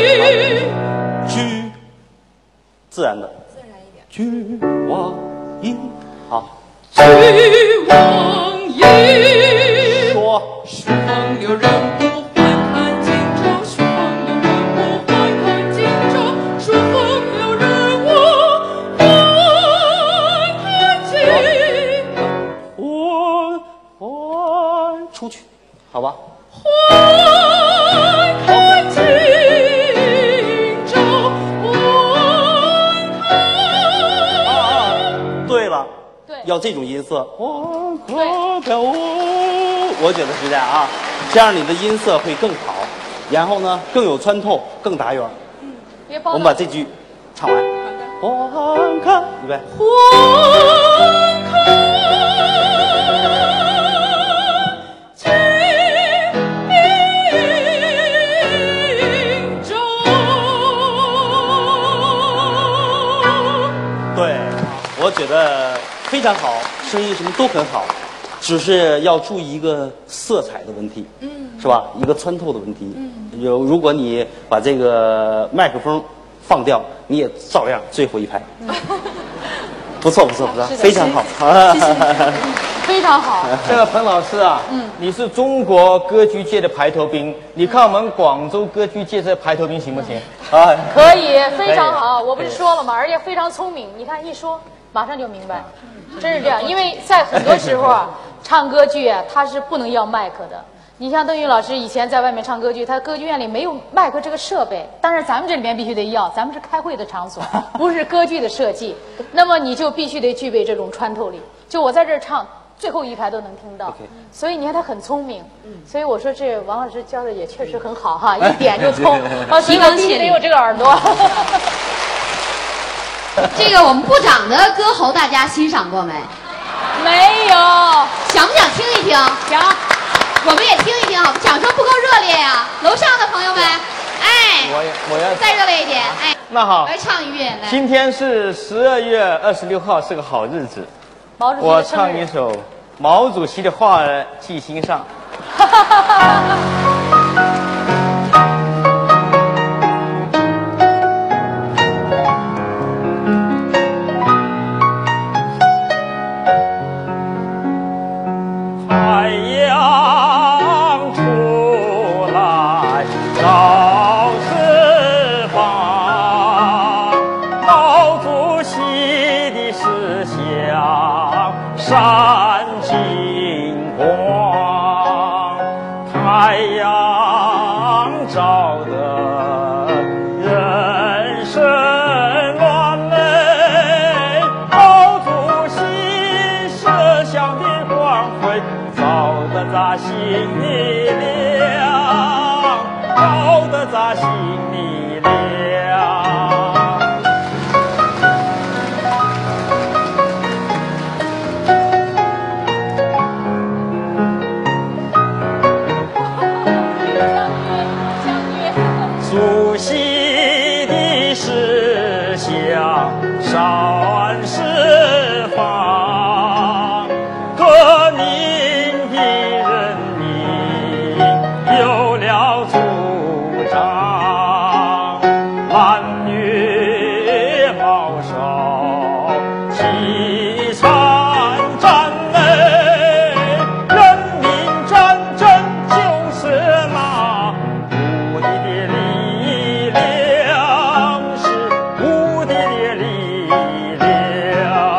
俱自然的，自然一点。俱往矣，好。 俱往矣， 说。 数风流人物还看今朝，数风流人物还看今朝，数风流人物还看今我我出去，好吧。 还看今朝，还看。 啊，对了， 对， 要这种音色。我可飘，我觉得是这样啊，这样你的音色会更好，然后呢更有穿透，更打远。 嗯，别包。 我们把这句唱完。好的。还看，预备。 还看。 我觉得非常好，声音什么都很好，只是要注意一个色彩的问题，嗯，是吧？一个穿透的问题。嗯，有如果你把这个麦克风放掉，你也照样最后一排。嗯、不错不错不错，非常好， 谢谢非常好。 这个彭老师啊，嗯，你是中国歌剧界的排头兵，你看我们广州歌剧界这排头兵行不行？ 啊，可以，非常好。我不是说了吗？而且非常聪明，你看一说。马上就明白，真是这样。因为在很多时候啊，唱歌剧啊，它是不能要麦克的。你像邓韵老师以前在外面唱歌剧，他歌剧院里没有麦克这个设备，但是咱们这里面必须得要，咱们是开会的场所，不是歌剧的设计。那么你就必须得具备这种穿透力。就我在这儿唱，最后一排都能听到。所以你看他很聪明。所以我说这王老师教的也确实很好哈，一点就通。啊，所以我必须得有这个耳朵。 这个我们部长的歌喉大家欣赏过没？ 没有， 想不想听一听？ 想， 我们也听一听，掌声不够热烈呀！楼上的朋友们，哎， 我我要再热烈一点，哎， 那好， 我来唱一遍。来， 今天是十二月二十六号，是个好日子。 毛主席我唱一首毛主席的话儿记心上。 闪金光，太阳照得人生乱美，毛主席设想的光辉，照得咱心里亮，照得咱心里亮。主席的思想闪释放，革命的人民有了主张，男女毛少齐参战嘞，人民战争就是那无敌的力量，是无敌的力量。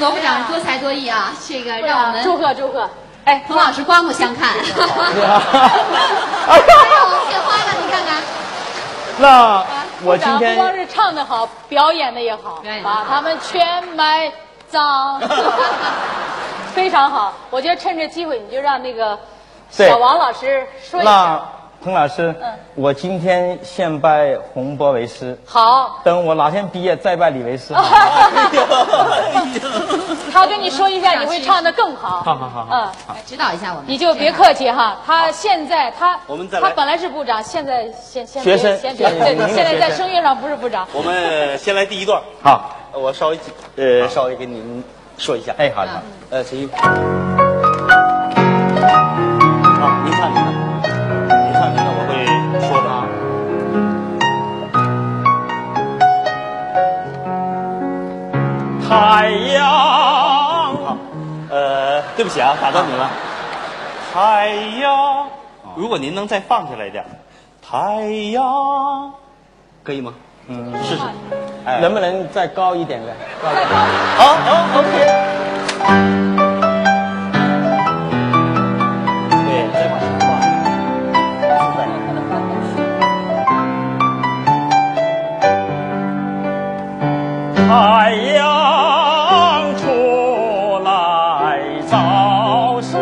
罗部长多才多艺啊，这个让我们祝贺祝贺。哎， 彭老师刮目相看。还有献花的，你看看。 那我今天不光是唱得好，表演的也好，把他们全埋葬，非常好。我觉得趁着机会，你就让那个小王老师说一下。 那彭老师， 嗯， 我今天先拜洪波为师。 好。 等我哪天毕业再拜李为师。 他跟你说一下，你会唱得更好。 好好好， 嗯， 来指导一下我们。 你就别客气哈。他现在他我们再来他本来是部长，现在先先学生先别对，现在在声乐上不是部长。 我们先来第一段。 好， 我稍微呃稍微跟您说一下。 哎，好的。 呃，陈玉。好，您唱您的，您唱您的，我会说的啊。 太阳， 好，呃，对不起啊，打断你了。太阳，如果您能再放下来一点，太阳，可以吗？ 嗯， 试试。 哎，能不能再高一点的？ 再高。 好好 ，OK。对，再往上放。 太阳出来照四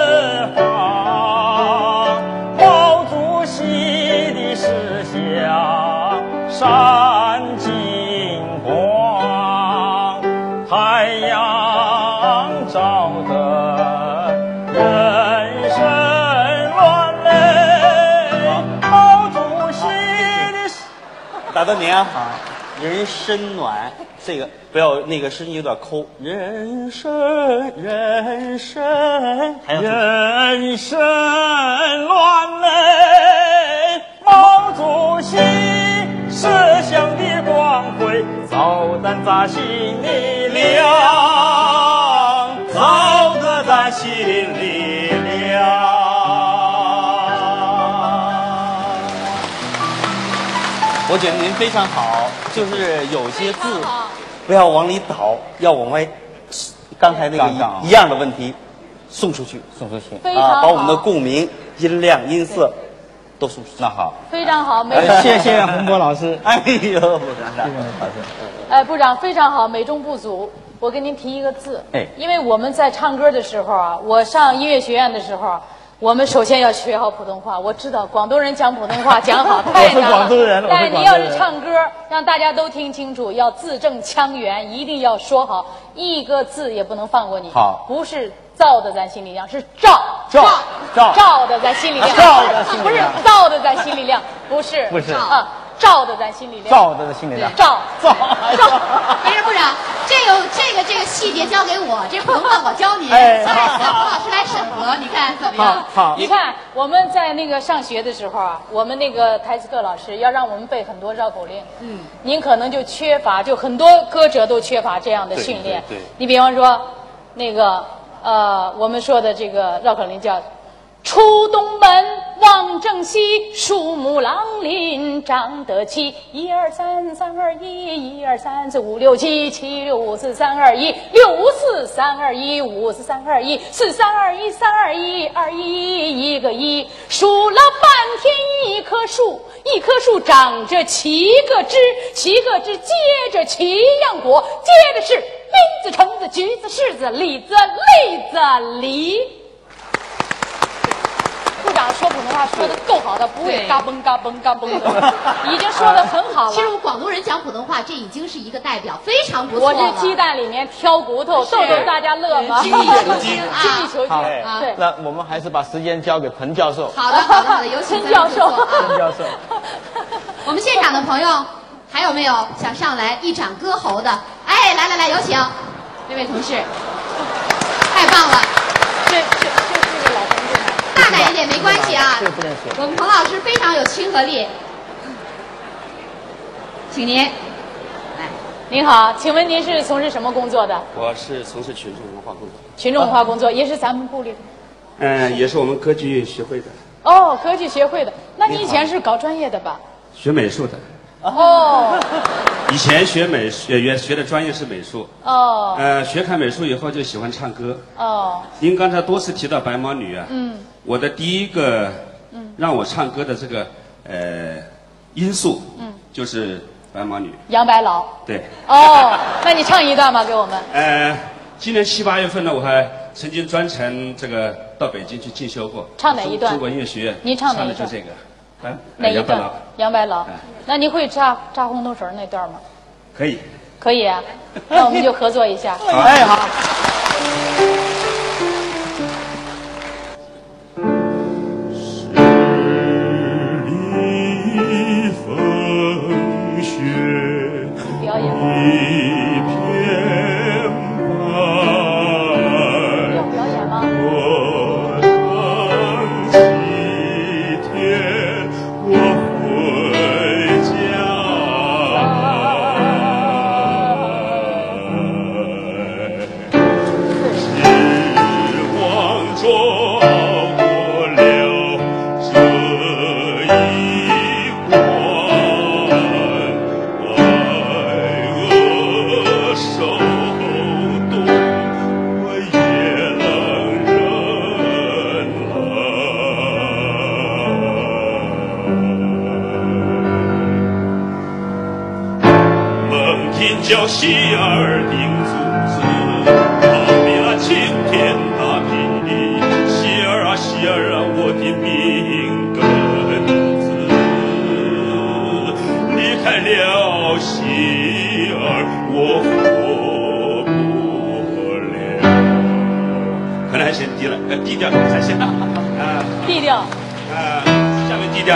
方，毛主席的思想闪金光，太阳照得人生乱泪，毛主席的思。 打断您啊，人参暖，这个不要那个声音有点抠。人参，人参，还要人生乱泪，毛主席思想的光辉照得咱心里亮，照得咱心里亮。 我觉得您非常好，就是有些字不要往里倒，要往外。刚才那个刚刚一样的问题送出去， 送出去非常好啊，把我们的共鸣、音量、音色都送出去。 那好， 非常好，美呃谢谢洪波老师。 哎呦，部长， 哎，部长非常好，美中不足。我跟您提一个字， 哎， 因为我们在唱歌的时候啊，我上音乐学院的时候，我们首先要学好普通话。我知道广东人讲普通话讲好太难了， 我是广东人， 但是你要是唱歌，让大家都听清楚，要字正腔圆，一定要说好，一个字也不能放过你。 好， 不是造的咱心里亮，是照照照照的咱心里亮， 照的心里亮不是造的咱心里亮，不是不是啊，照的咱心里亮， 照的心里亮， 照照照。 没事，部长，这个这个这个细节交给我，这普通话我教您， 哎下一次让彭老师来审核，你看怎么样？ 好， 你看我们在那个上学的时候啊，我们那个台词课老师要让我们背很多绕口令，嗯，您可能就缺乏，就很多歌者都缺乏这样的训练。 对对对你比方说，那个呃，我们说的这个绕口令叫“出东门望正西，树木朗林长得齐。一二三，三二一，一二三四五六七，七六五四三二一，六五四三二一，五四三二一，四三二一，三二一，二一一，一个一。数了半天，一棵树，一棵树长着七个枝，七个枝结着七样果，接着是樱子、橙子、橘子、柿子、李子、栗子、梨。部长说普通话说的够好的，不会嘎嘣嘎嘣嘎嘣的，已经说的很好了。 其实我们广东人讲普通话，这已经是一个代表，非常不错了。 我这鸡蛋里面挑骨头，逗逗大家乐嘛。 精益求精啊！ 精益求精。 好， 对。 那我们还是把时间交给彭教授。 好的，好的，好的，有请陈教授。 陈教授。 我们现场的朋友还有没有想上来一展歌喉的？哎，来来来，有请这位同事，太棒了！ 这这这是个老同志。 大胆一点没关系啊， 这个不能写。 我们彭老师非常有亲和力，请您。来， 您好，请问您是从事什么工作的？ 我是从事群众文化工作。 群众文化工作也是咱们部里的。 嗯，也是我们歌剧学会的。 哦，歌剧协会的。那你以前是搞专业的吧？ 学美术的。 哦， 以前学美术，学学的专业是美术。 哦。 呃，学看美术以后就喜欢唱歌。 哦。 您刚才多次提到白毛女啊。 嗯。 我的第一个，让我唱歌的这个呃因素，嗯，就是白毛女。 杨白劳。 对。 哦，那你唱一段吧，给我们。 呃，今年七八月份呢，我还曾经专程这个到北京去进修过。 唱哪一段？ 中国音乐学院。 您唱哪一段？ 唱的就这个。啊， 哪一段？杨白劳。 哎、 那您会扎扎红头绳那段吗？ 可以。 可以啊，那我们就合作一下。 好，哎，好。 十里风雪， 表演一片白。 要表演吗？ 我等几天，我回家。指望着熬过了这一关，爱恶受冻，我也能忍耐。孟庭叫喜儿定祖子，逃避了晴天大霹雳。喜儿啊喜儿啊，我的命根子，离开了喜儿，我活不了。可能还嫌低了，呃，低调还行啊。 低调。 啊，下面低调。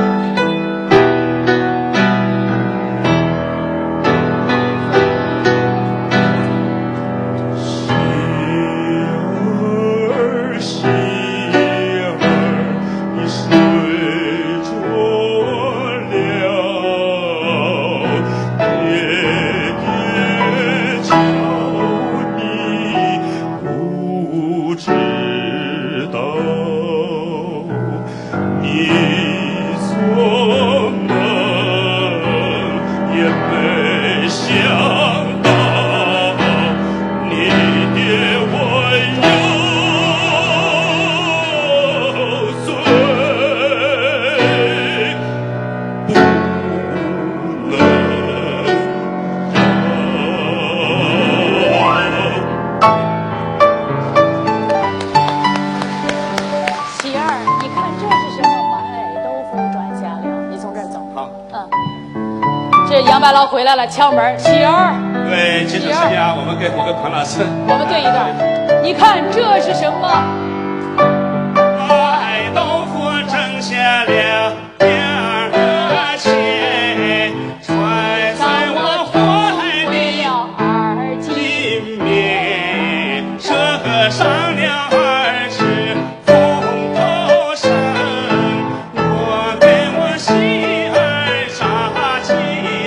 杨白劳回来了，敲门，喜儿。 对，接着时间啊，我们跟我跟庞老师， 我们对一段。你看这是什么？ 白豆腐蒸下了点钱，揣在我怀里二里面，这个上了二尺红头绳，我给我喜儿扎起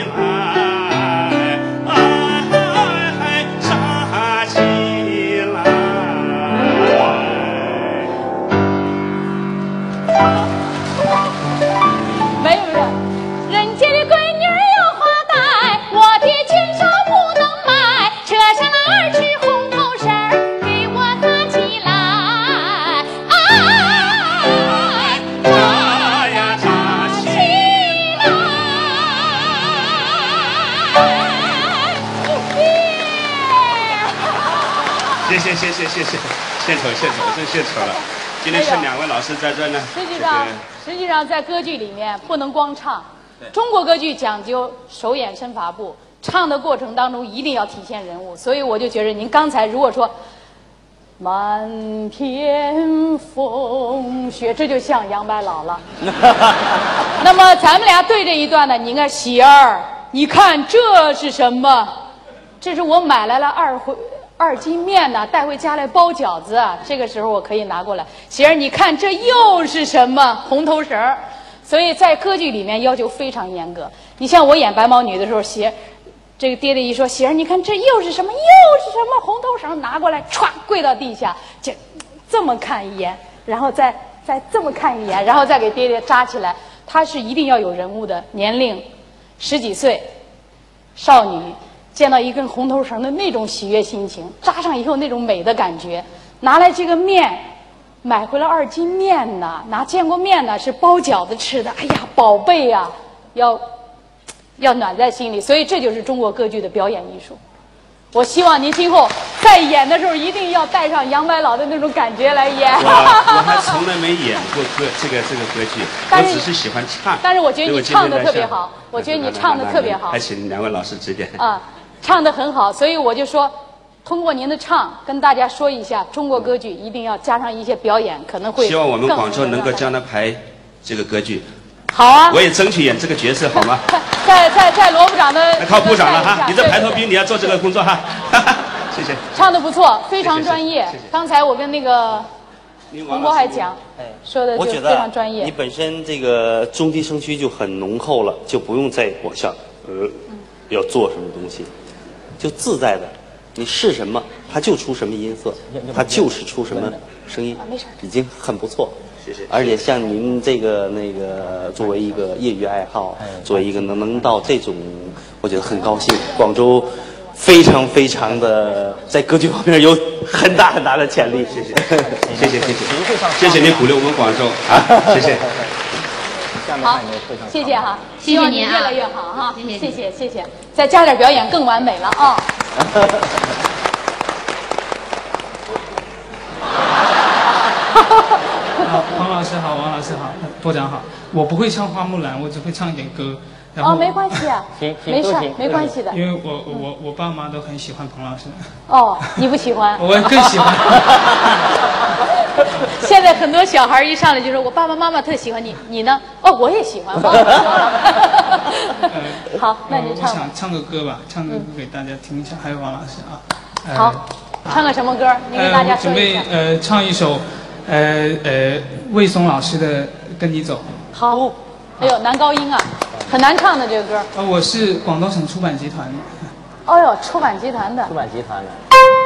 来，哎，扎起来。 没有人，人家的闺女有花戴，我的金纱不能卖，扯上了二尺红头绳儿，给我扎起来，哎， 扎呀扎起谢谢谢谢谢谢，献丑献丑，真献丑了。今天趁两位老师在这呢， 实际上，实际上在歌剧里面不能光唱，中国歌剧讲究手眼身法步，唱的过程当中一定要体现人物，所以我就觉得您刚才如果说满天风雪，这就像杨白劳了。那么咱们俩对这一段呢，你应该喜儿，你看这是什么？这是我买来了二回。二斤面呢，带回家来包饺子啊。这个时候我可以拿过来，喜儿，你看这又是什么？红头绳儿。所以在歌剧里面要求非常严格。你像我演白毛女的时候，喜儿，这个爹爹一说，喜儿，你看这又是什么？又是什么？红头绳拿过来，歘，跪到地下，就这么看一眼，然后再再这么看一眼，然后再给爹爹扎起来。他是一定要有人物的年龄，十几岁。 少女见到一根红头绳的那种喜悦心情，扎上以后那种美的感觉，拿来这个面，买回了二斤面呢，拿见过面呢是包饺子吃的，哎呀，宝贝呀、啊，要要暖在心里，所以这就是中国歌剧的表演艺术。我希望您今后在演的时候一定要带上杨白劳的那种感觉来演。 我我还从来没演过歌，这个这个歌剧，我只是喜欢唱。 但是我觉得你唱的特别好，我觉得你唱的特别好。 还请两位老师指点。 啊，唱的很好，所以我就说，通过您的唱，跟大家说一下，中国歌剧一定要加上一些表演，可能会希望我们广州能够将来排这个歌剧。 好啊， 我也争取演这个角色，好吗？ 在在在罗部长的， 靠部长了哈，你这排头兵你要做这个工作哈，谢谢。 唱的不错，非常专业。谢谢谢谢刚才我跟那个洪波还讲，说的就非常专业。 你本身这个中低声区就很浓厚了，就不用再往下呃、嗯、要做什么东西，就自在的，你是什么，它就出什么音色，它就是出什么声音，已经很不错。 谢谢。 而且像您这个那个作为一个业余爱好，作为一个能能到这种，我觉得很高兴。广州非常非常的在歌剧方面有很大很大的潜力。 谢谢，谢谢谢谢，谢谢您鼓励我们广州啊，谢谢。 好，谢谢哈， 谢谢您啊， 越来越好哈， 谢谢谢谢谢谢，再加点表演更完美了啊。 好，黄老师好，王老师好，部长好。我不会唱花木兰，我只会唱一点歌。然后哦，没关系啊，没事，没关系的。 因为我我我爸妈都很喜欢彭老师。 哦，你不喜欢？ 我更喜欢。 现在很多小孩一上来就说：“我爸爸妈妈特喜欢你，你呢？”哦，我也喜欢。好，那你唱。 我想唱个歌吧，唱个歌给大家听一下。还有王老师啊。 好，唱个什么歌？你给大家说一下。 准备呃唱一首。呃呃，魏松老师的《跟你走》。 好，哎呦，男高音啊，很难唱的这个歌。 呃，我是广东省出版集团的。 哦呦，出版集团的。 出版集团的。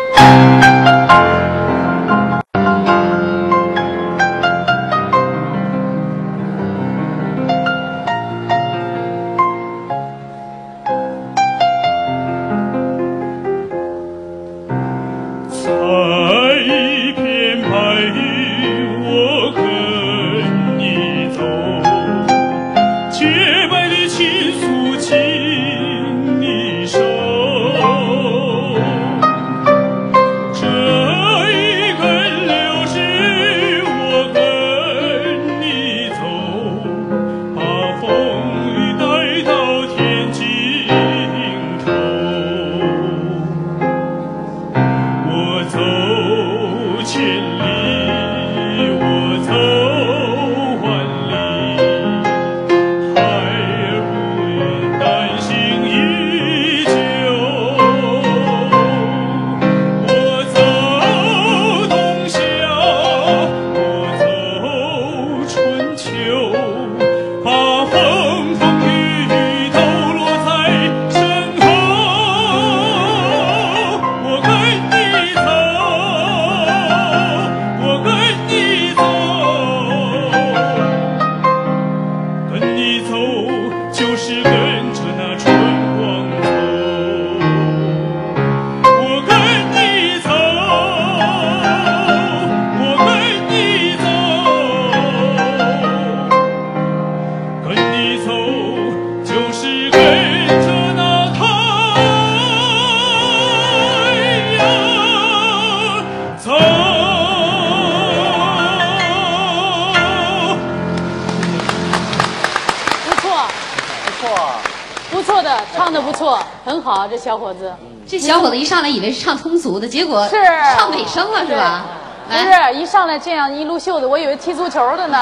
好，这小伙子， 这小伙子一上来以为是唱通俗的，结果是唱美声了，是吧？ 不是，一上来这样一撸袖子，我以为踢足球的呢。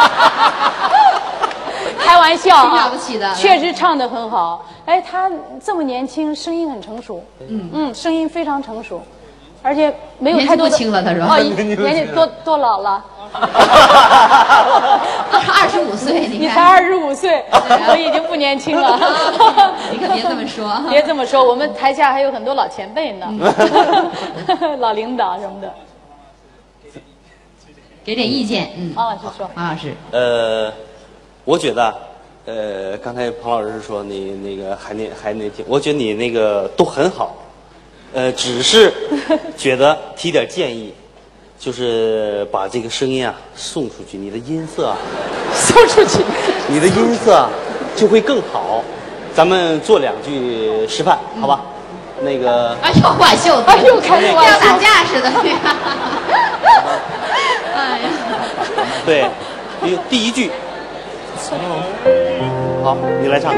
开玩笑， 挺了不起的， 确实唱得很好。哎，他这么年轻，声音很成熟，嗯嗯，声音非常成熟，而且没有太多的。 年纪不轻了，他说。 哦，年纪多多老了。 二十五岁，你你才二十五岁，我已经不年轻了。 你可别这么说， 别这么说，我们台下还有很多老前辈呢，老领导什么的， 给点意见。嗯， 王老师说， 王老师， 呃，我觉得， 呃，刚才彭老师说你那个还那还那听，我觉得你那个都很好，呃，只是觉得提点建议，就是把这个声音啊送出去，你的音色啊送出去， 你的音色啊就会更好。咱们做两句示范，好吧？那个， 哎呦，挽袖子， 哎呦，开始要打架似的。哎呀， 对，第第一句。好，你来唱。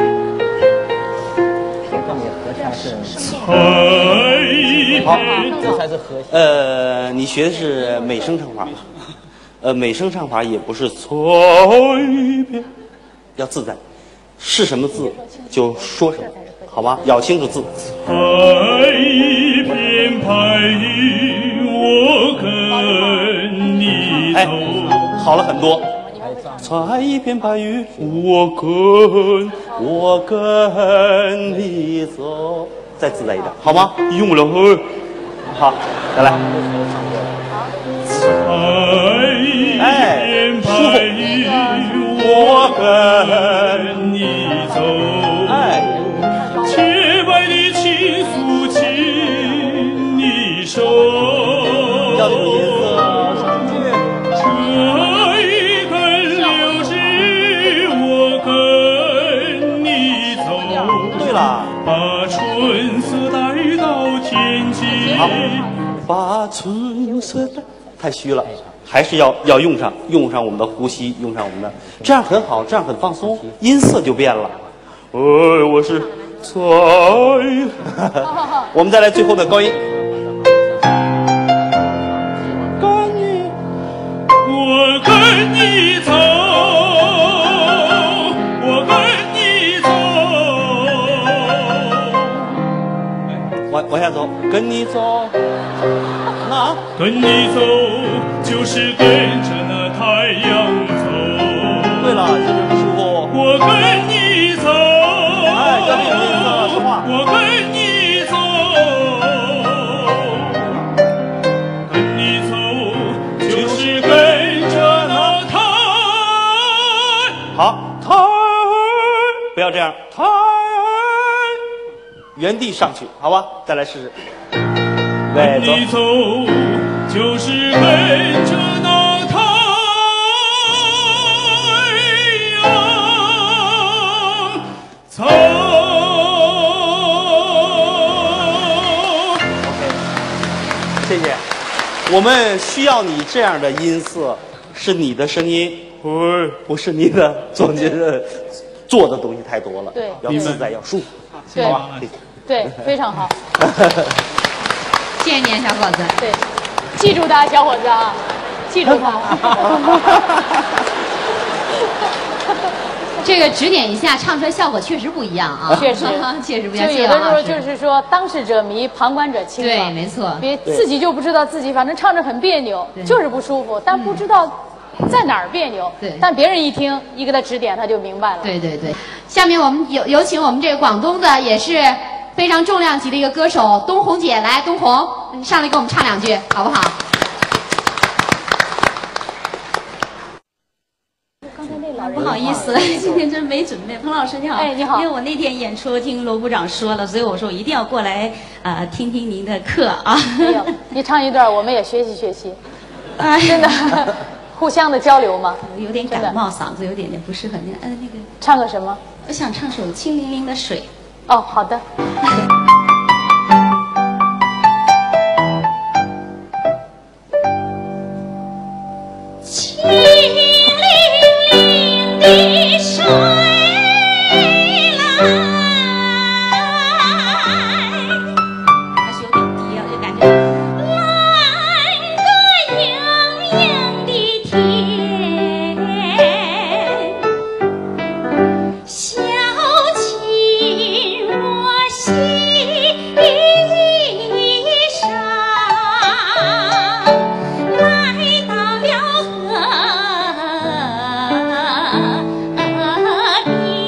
好， 这才是和谐。 呃，你学的是美声唱法吧？呃，美声唱法也不是错，要自在，是什么字就说什么，好吧？咬清楚字。 彩片白云，我跟你走。 哎，好了很多。彩一片白云，我跟我跟你走，再自在一点，好吗？用不了hơi。好，再来。 彩片白云，我跟你走。 哎， 洁白的情书，请你收。 要这个音色上去。 把春色带到天际。 好，把春色带，太虚了，还是要要用上，用上我们的呼吸，用上我们的，这样很好，这样很放松，音色就变了。哎，我是彩，我们再来最后的高音。 跟你，我跟你走，我跟你走。 往往下走，跟你走，那跟你走就是跟着那太阳走。 对了，这就是舒服。 我跟你走， 哎，要这个音色说话。 我跟你走，跟你走就是跟着那太。 好，太，不要这样，太。原地上去，好吧？再来试试。对， 走。你走就是跟着那太阳走。 OK， 谢谢。我们需要你这样的音色，是你的声音，不是你的总觉得做的东西太多了。 对， 要自在，要舒服， 对好吧？ 对，非常好。 谢谢您，小伙子。 对，记住他，小伙子啊，记住他。 这个指点一下，唱出来效果确实不一样啊。 确实， 确实不一样。 就有的时候就是说，当事者迷，旁观者清。 对，没错。 别自己就不知道自己，反正唱着很别扭，就是不舒服，但不知道在哪儿别扭。 对。 但别人一听，一给他指点，他就明白了。 对对对。下面我们有有请我们这个广东的，也是非常重量级的一个歌手东红姐来，东红上来给我们唱两句，好不好？ 不好意思，今天真没准备。彭老师你好， 哎你好， 因为我那天演出听罗部长说了，所以我说我一定要过来啊、呃、听听您的课啊。 没有，你唱一段，我们也学习学习。啊，真的，互相的交流嘛。 有点感冒，嗓子有点点不适合。那呃那个唱个什么？ 我想唱首《清凌凌的水》。 哦，好的。 清凌凌的水来， 还是有点低啊，就感觉蓝个盈盈的天，小情若洗衣裳，来到了河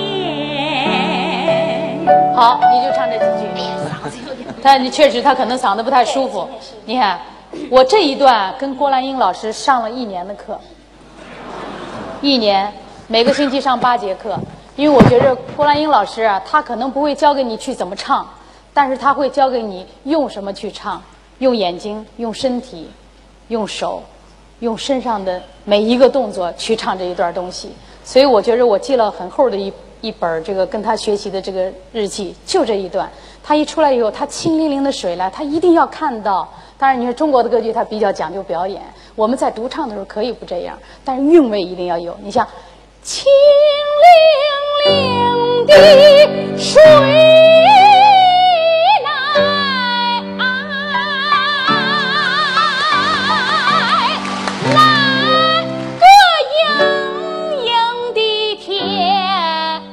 边。 好，你就唱这几句。他你确实他可能嗓子不太舒服。你看，我这一段跟郭兰英老师上了一年的课，一年每个星期上八节课， 因为我觉着郭兰英老师啊，她可能不会教给你去怎么唱，但是她会教给你用什么去唱，用眼睛，用身体，用手，用身上的每一个动作去唱这一段东西。所以我觉着我记了很厚的一一本这个跟她学习的这个日记，就这一段。她一出来以后，她清淋淋的水来，她一定要看到。当然，你说中国的歌剧它比较讲究表演，我们在独唱的时候可以不这样，但是韵味一定要有。你像清淋淋的水来，来个盈盈的天，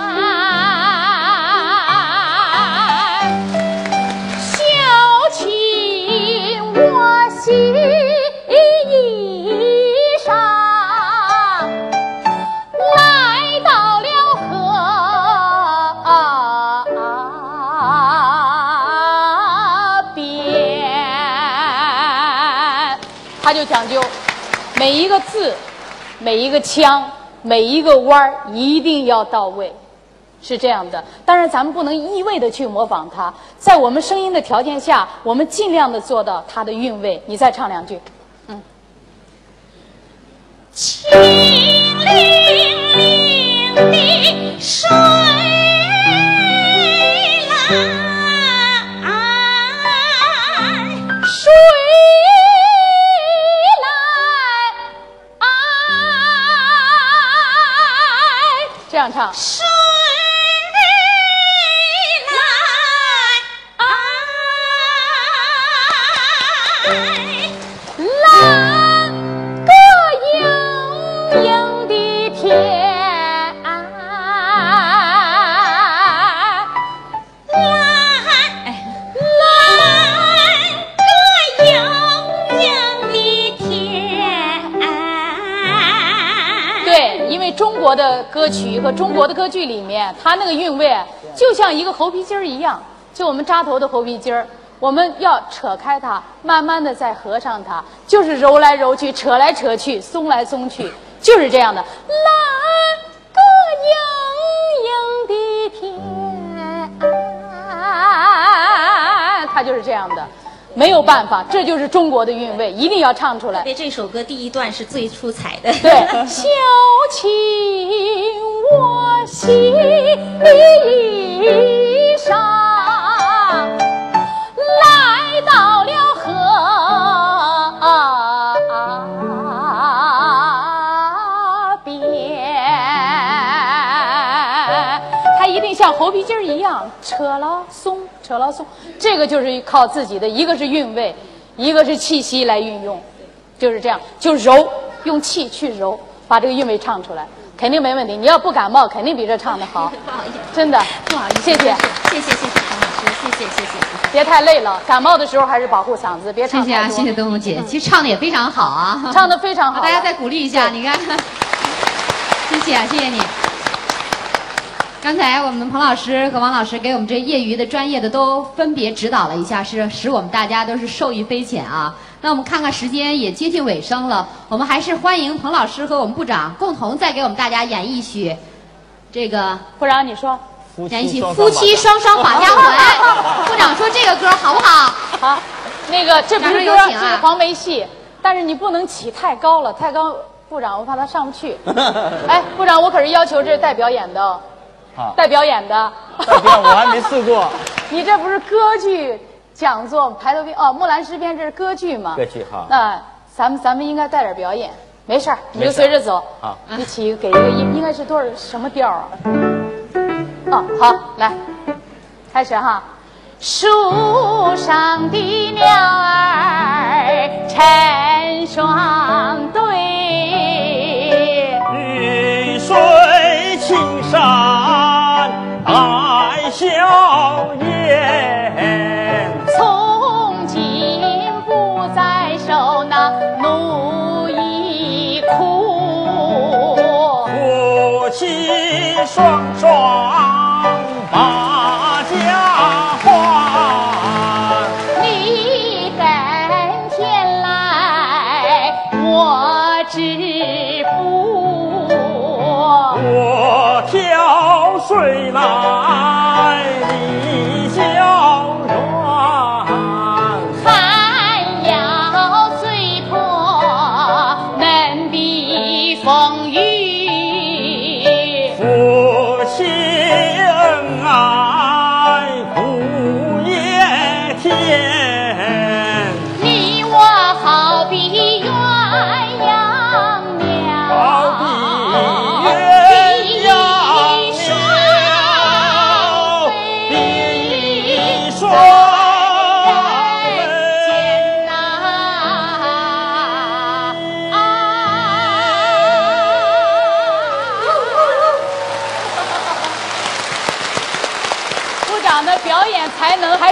笑起我心衣裳，来到了河边。他就讲究每一个字、每一个腔、每一个弯儿一定要到位，是这样的。当然，咱们不能一味的去模仿他，在我们声音的条件下，我们尽量的做到他的韵味。你再唱两句，嗯。清淋淋的水来，水来，这样唱。水来，蓝个盈盈的天，中国的歌曲和中国的歌剧里面，它那个韵味就像一个猴皮筋儿一样，就我们扎头的猴皮筋儿，我们要扯开它，慢慢的再合上它，就是揉来揉去，扯来扯去，松来松去，就是这样的。蓝个盈盈的天，它就是这样的。没有办法，这就是中国的韵味，一定要唱出来。 对，这首歌第一段是最出彩的。 对，笑起我心衣裳，来到了河边，它一定像猴皮筋儿一样，扯了松，扯了松。这个就是靠自己的，一个是韵味，一个是气息来运用，就是这样，就揉，用气去揉，把这个韵味唱出来，肯定没问题。你要不感冒，肯定比这唱的好。 不好意思， 真的， 不好意思， 谢谢， 谢谢，谢谢唐老师，谢谢，谢谢。 别太累了，感冒的时候还是保护嗓子，别唱太多。 谢谢啊，谢谢东东姐，其实唱的也非常好啊， 唱的非常好， 大家再鼓励一下，你看，谢谢啊，谢谢你。刚才我们彭老师和王老师给我们这业余的、专业的都分别指导了一下，是使我们大家都是受益匪浅啊。那我们看看时间也接近尾声了，我们还是欢迎彭老师和我们部长共同再给我们大家演绎一曲这个。 部长你说， 演一曲《夫妻双双把家还》。部长说这个歌好不好？ 好，那个这不是歌， 啊、 这是黄梅戏，但是你不能起太高了，太高，部长我怕他上不去。哎，部长我可是要求这是带表演的哦。带表演的， 带表演我还没试过。 你这不是歌剧讲座排头兵哦，《木兰诗篇》这是歌剧嘛？ 歌剧哈。 那咱们咱们应该带点表演，没事儿，你就随着走。 好， 你起给一个音，应该是多少什么调啊？哦，好，来，开始哈。树上的鸟儿成双对， 绿水青山爱笑颜， 从今不再受那奴役苦， 夫妻双双把家还。 你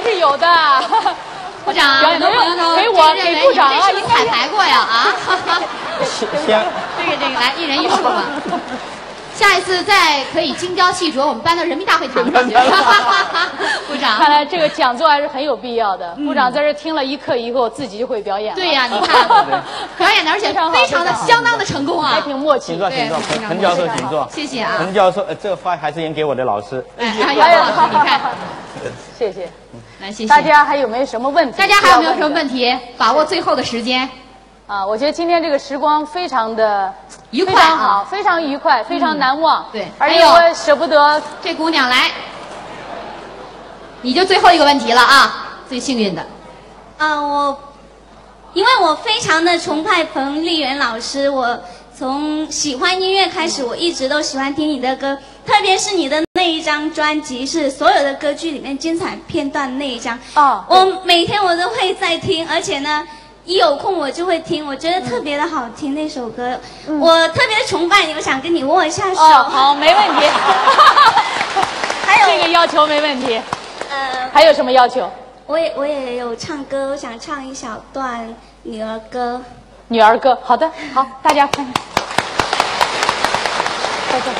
是有的。 部长，很多朋友都给我给部长啊， 应该彩排过呀啊！ 先这个这个来，一人一束吧。下一次再可以精雕细琢，我们搬到人民大会堂上去。部长， 看来这个讲座还是很有必要的。部长在这听了一课以后，自己就会表演了。 对呀，你看，表演的而且非常的相当的成功啊， 还挺默契。 请坐，请坐，彭教授，请坐。 谢谢啊。 彭教授，呃，这个发还是应给我的老师。 哎，还有老师，你看， 谢谢。 来，谢谢。 大家还有没有什么问题？ 大家还有没有什么问题？把握最后的时间。 啊，我觉得今天这个时光非常的愉快， 非常好，非常愉快，非常难忘。 对， 而且我舍不得这姑娘来，你就最后一个问题了啊，最幸运的。 啊，我因为我非常的崇拜彭丽媛老师，我从喜欢音乐开始，我一直都喜欢听你的歌，特别是你的那一张专辑是所有的歌剧里面精彩片段那一张。 啊， 我每天我都会在听，而且呢。一有空我就会听，我觉得特别的好听、嗯、那首歌、嗯，我特别崇拜你，我想跟你握一下手。 哦，好，没问题。还有这个要求没问题。呃，还有什么要求？ 我也我也有唱歌，我想唱一小段女儿歌。 女儿歌，好的，好，大家看看，在这里。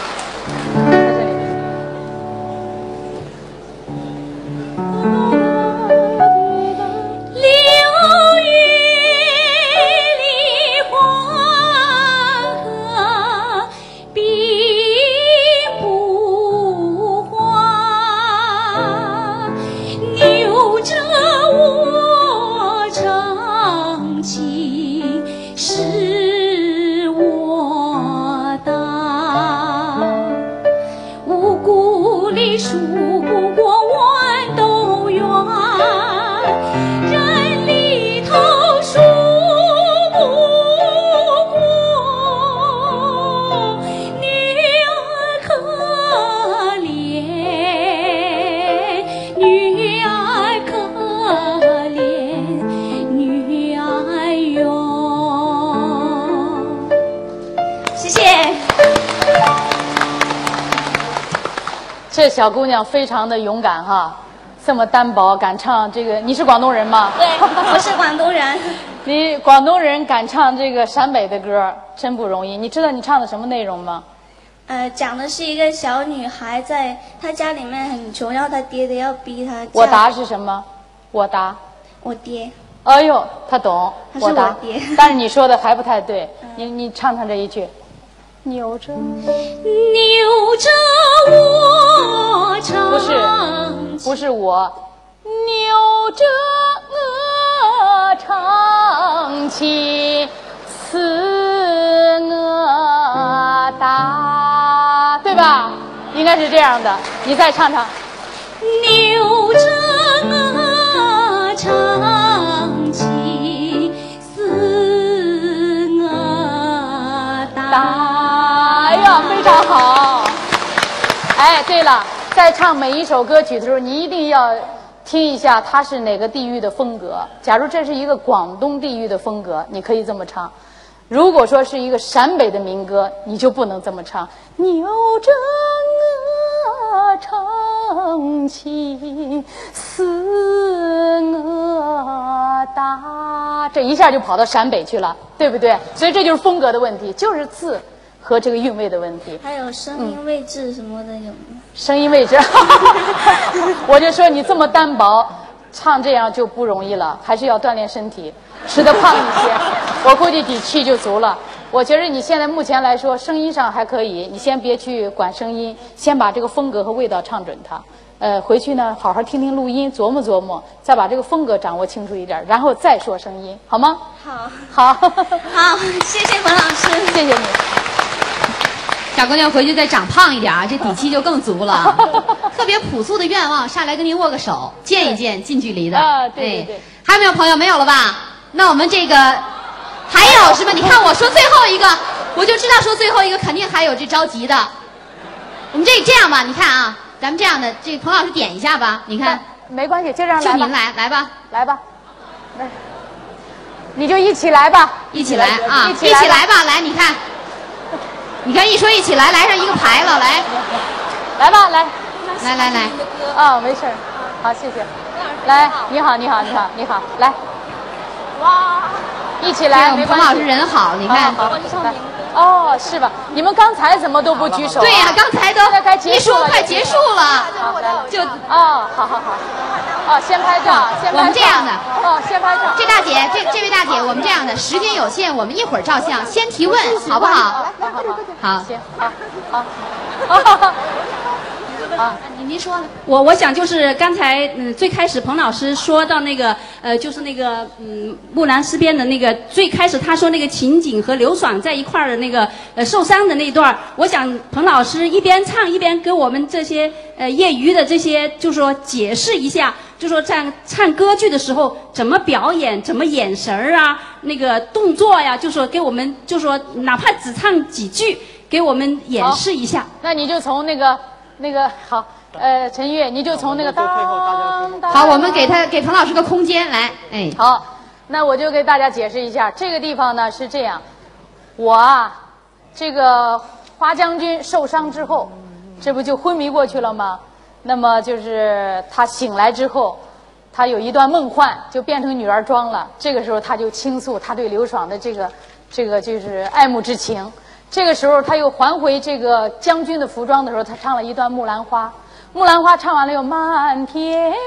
这小姑娘非常的勇敢哈，这么单薄，敢唱这个。你是广东人吗？ 对，我是广东人。 你广东人敢唱这个陕北的歌，真不容易。你知道你唱的什么内容吗？ 呃，讲的是一个小女孩在她家里面很穷，然后她爹爹要逼她。 我答是什么？我答。 我爹。 哎呦，他懂。 他是我爹。 但是你说的还不太对，嗯、你你唱唱这一句。扭着， 扭着我唱， 不是，不是我，扭着我唱起此我答，对吧？应该是这样的，你再唱唱。 扭着我唱起此我答。 非常好，哎，对了，在唱每一首歌曲的时候，你一定要听一下它是哪个地域的风格。假如这是一个广东地域的风格，你可以这么唱；如果说是一个陕北的民歌，你就不能这么唱。扭着我唱起此我答，这一下就跑到陕北去了，对不对？所以这就是风格的问题，就是字和这个韵味的问题， 还有声音位置什么的有吗？ 嗯、声音位置，我就说你这么单薄，唱这样就不容易了，还是要锻炼身体，吃得胖一些。我估计底气就足了。我觉得你现在目前来说，声音上还可以，你先别去管声音，先把这个风格和味道唱准它。呃，回去呢，好好听听录音，琢磨琢磨，再把这个风格掌握清楚一点，然后再说声音，好吗？ 好， 好， 好，谢谢冯老师， 谢谢你。 小姑娘回去再长胖一点啊，这底气就更足了。特别朴素的愿望，上来跟您握个手，见一见，近距离的。 啊，对对对。 还有没有朋友？没有了吧？那我们这个还有是吧？你看我说最后一个，我就知道说最后一个肯定还有这着急的。我们这这样吧，你看啊，咱们这样的，这个彭老师点一下吧，你看。 没关系，就这样来吧。 就您来，来吧， 来吧，来，你就一起来吧， 一起来啊， 一起来吧，来，你看。你看，一说一起来，来上一个牌了，来， 来吧，来， 来来来， 啊、哦，没事，好，谢谢。 来，你好，你好，你好，你好，来，哇，一起来， 我们冯老师人好，你看， 好，来，哦，是吧？你们刚才怎么都不举手？ 对呀，刚才都一说快结束了， 好，来了， 就哦，好好好，哦，先拍照，先拍照， 我们这样的， 哦，先拍照。 这大姐，这这位大姐，我们这样的，时间有限，我们一会儿照相，先提问，好不好？ 好好好， 好， 行，好，好。 啊，您您说呢？我我想就是刚才嗯最开始彭老师说到那个呃就是那个嗯《木兰诗篇》的那个最开始他说那个秦景和刘爽在一块儿的那个呃受伤的那一段儿，我想彭老师一边唱一边给我们这些呃业余的这些就说解释一下，就说唱唱歌剧的时候怎么表演，怎么眼神儿啊，那个动作呀，就说给我们就说哪怕只唱几句，给我们演示一下。 那你就从那个。那个好，呃，陈悦，你就从那个当当。 好，我们给他给彭老师个空间来，哎， 好，那我就给大家解释一下，这个地方呢是这样，我啊，这个花将军受伤之后，这不就昏迷过去了吗？那么就是他醒来之后，他有一段梦幻，就变成女儿装了。这个时候他就倾诉他对刘爽的这个这个就是爱慕之情。这个时候，他又还回这个将军的服装的时候，他唱了一段《木兰花》。木兰花唱完了，又漫天涯，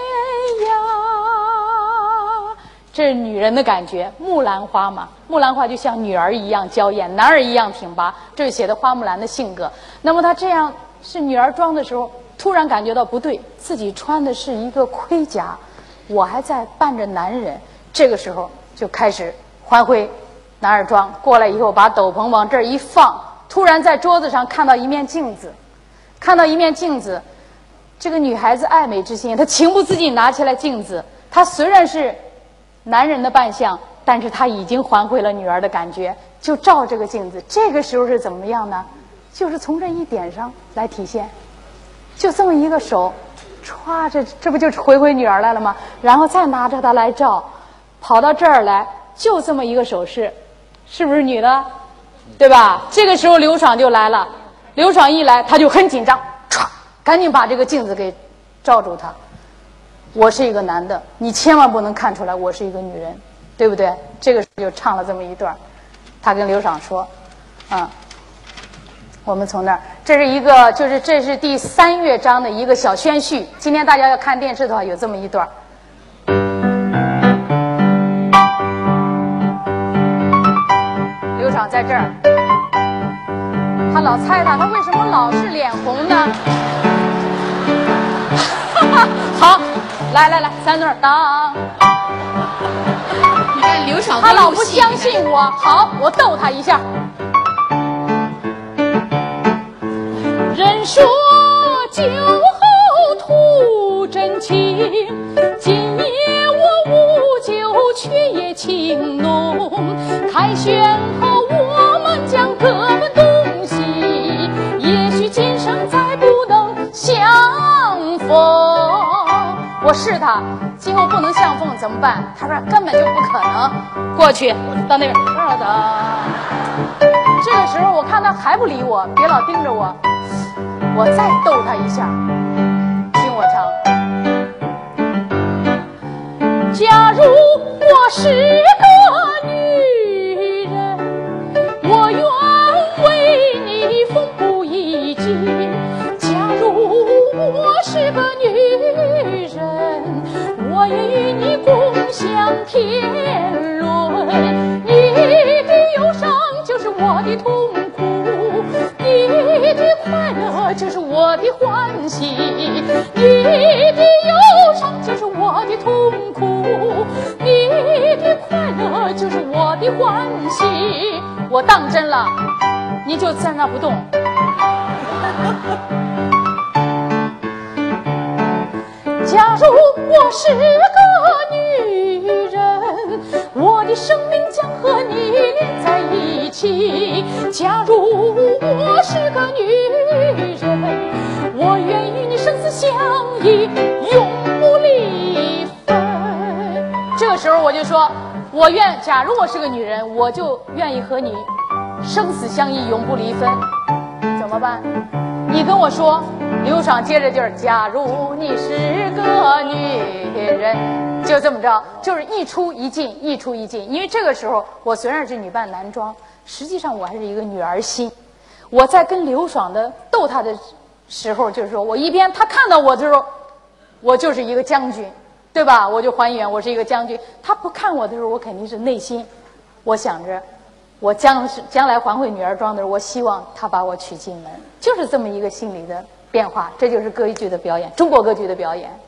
这是女人的感觉。木兰花嘛，木兰花就像女儿一样娇艳，男儿一样挺拔，这是写的花木兰的性格。那么他这样是女儿装的时候，突然感觉到不对，自己穿的是一个盔甲，我还在扮着男人。这个时候就开始还回男儿装，过来以后把斗篷往这儿一放，突然在桌子上看到一面镜子，看到一面镜子，这个女孩子爱美之心，她情不自禁拿起来镜子。她虽然是男人的扮相，但是她已经还回了女儿的感觉，就照这个镜子。这个时候是怎么样呢？就是从这一点上来体现，就这么一个手，歘，这这不就是回回女儿来了吗？然后再拿着它来照，跑到这儿来，就这么一个手势。是不是女的，对吧？这个时候刘爽就来了，刘爽一来他就很紧张，歘，赶紧把这个镜子给照住他。我是一个男的，你千万不能看出来我是一个女人，对不对？这个时候就唱了这么一段，他跟刘爽说，啊、嗯，我们从那儿，这是一个就是这是第三乐章的一个小宣序。今天大家要看电视的话，有这么一段。刘爽在这儿，他老猜他，他为什么老是脸红呢？好，来来来，三段当。 你看刘爽， 他老不相信我，好，我逗他一下。人说酒后吐真情，今夜我无酒却也情浓。凯旋后我们将各奔东西，也许今生再不能相逢。我试他，今后不能相逢怎么办？他说根本就不可能。过去到那边，这个时候我看他还不理我，别老盯着我，我再逗他一下，听我唱。假如我是个女人，我愿为你缝补衣襟。假如我是个女人，我也与你共享天伦。你的忧伤就是我的痛苦，你的快乐就是我的欢喜，你的忧伤就是我的痛苦，你的快乐就是我的欢喜。我当真了，你就在那不动。假如我是个女人，我的生命将和你连在一起。假如我是个女人，我愿与你生死相依，永不离分。这个时候我就说，我愿，假如我是个女人，我就愿意和你生死相依，永不离分。怎么办？你跟我说。刘爽接着就是，假如你是个女人，就这么着，就是一出一进，一出一进。因为这个时候我虽然是女扮男装，实际上我还是一个女儿心。我在跟刘爽的逗他的时候，就是说我一边他看到我的时候，我就是一个将军，对吧？我就还原我是一个将军。他不看我的时候，我肯定是内心，我想着。我将是将来还回女儿庄的时候，我希望他把我娶进门，就是这么一个心理的变化。这就是歌剧的表演，中国歌剧的表演。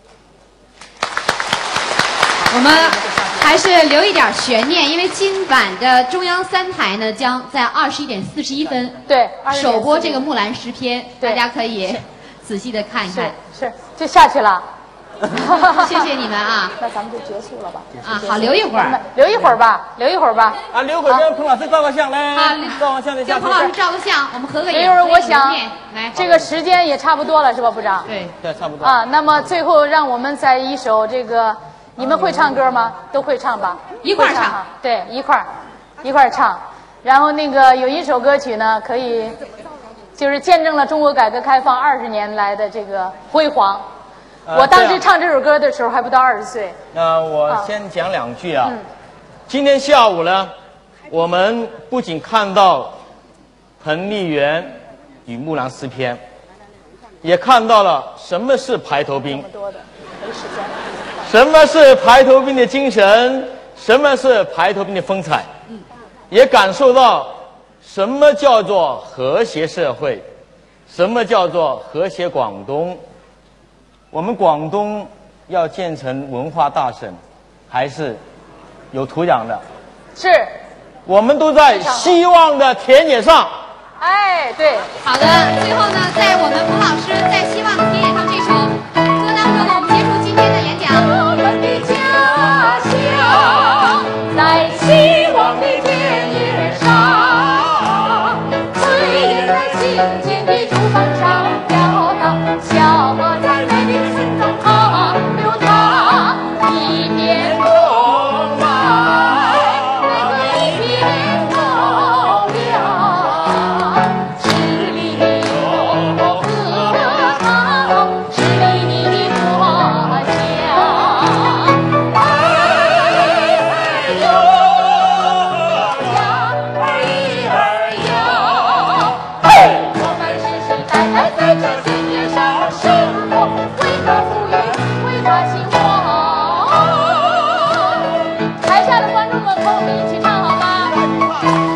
我们还是留一点悬念，因为今晚的中央三台呢，将在二十一点四十一分对首播这个《木兰诗篇》，大家可以仔细的看一看。 是，是就下去了。 谢谢你们啊！ 那咱们就结束了吧？ 啊，好，留一会儿， 留一会儿吧，留一会儿吧。 啊，留会儿跟彭老师照个相来。 啊， 照完相再下去。 跟彭老师照个相，我们合个影。 一会儿我想， 来， 这个时间也差不多了，是吧，部长？ 对， 对，差不多。 啊，那么最后让我们在一首这个，你们会唱歌吗？都会唱吧？ 一块儿唱。 对，一块儿，一块儿唱。然后那个有一首歌曲呢，可以，就是见证了中国改革开放二十年来的这个辉煌。我当时唱这首歌的时候还不到二十岁。 那我先讲两句啊。嗯、今天下午呢，我们不仅看到彭丽媛与木兰诗篇，也看到了什么是排头兵，什么是排头兵的精神，什么是排头兵的风采，也感受到什么叫做和谐社会，什么叫做和谐广东。我们广东要建成文化大省，还是有土壤的。 是， 我们都在希望的田野上。 哎，对。 好的，最后呢，在我们彭老师在希望的田野上这首歌当中呢，我们结束今天的演讲。 我们的家乡在希望的田野上，炊烟在新建的竹板上飘荡，小河在美丽的村庄旁流淌，一片冬来，一片高粱，十里的有歌唱，十里的花香，哎哎呦呀，哎哎呦，嘿，我们世世代代在这田野上生活，为它富裕，为它兴旺。台下的观众们，和我们一起唱好吗？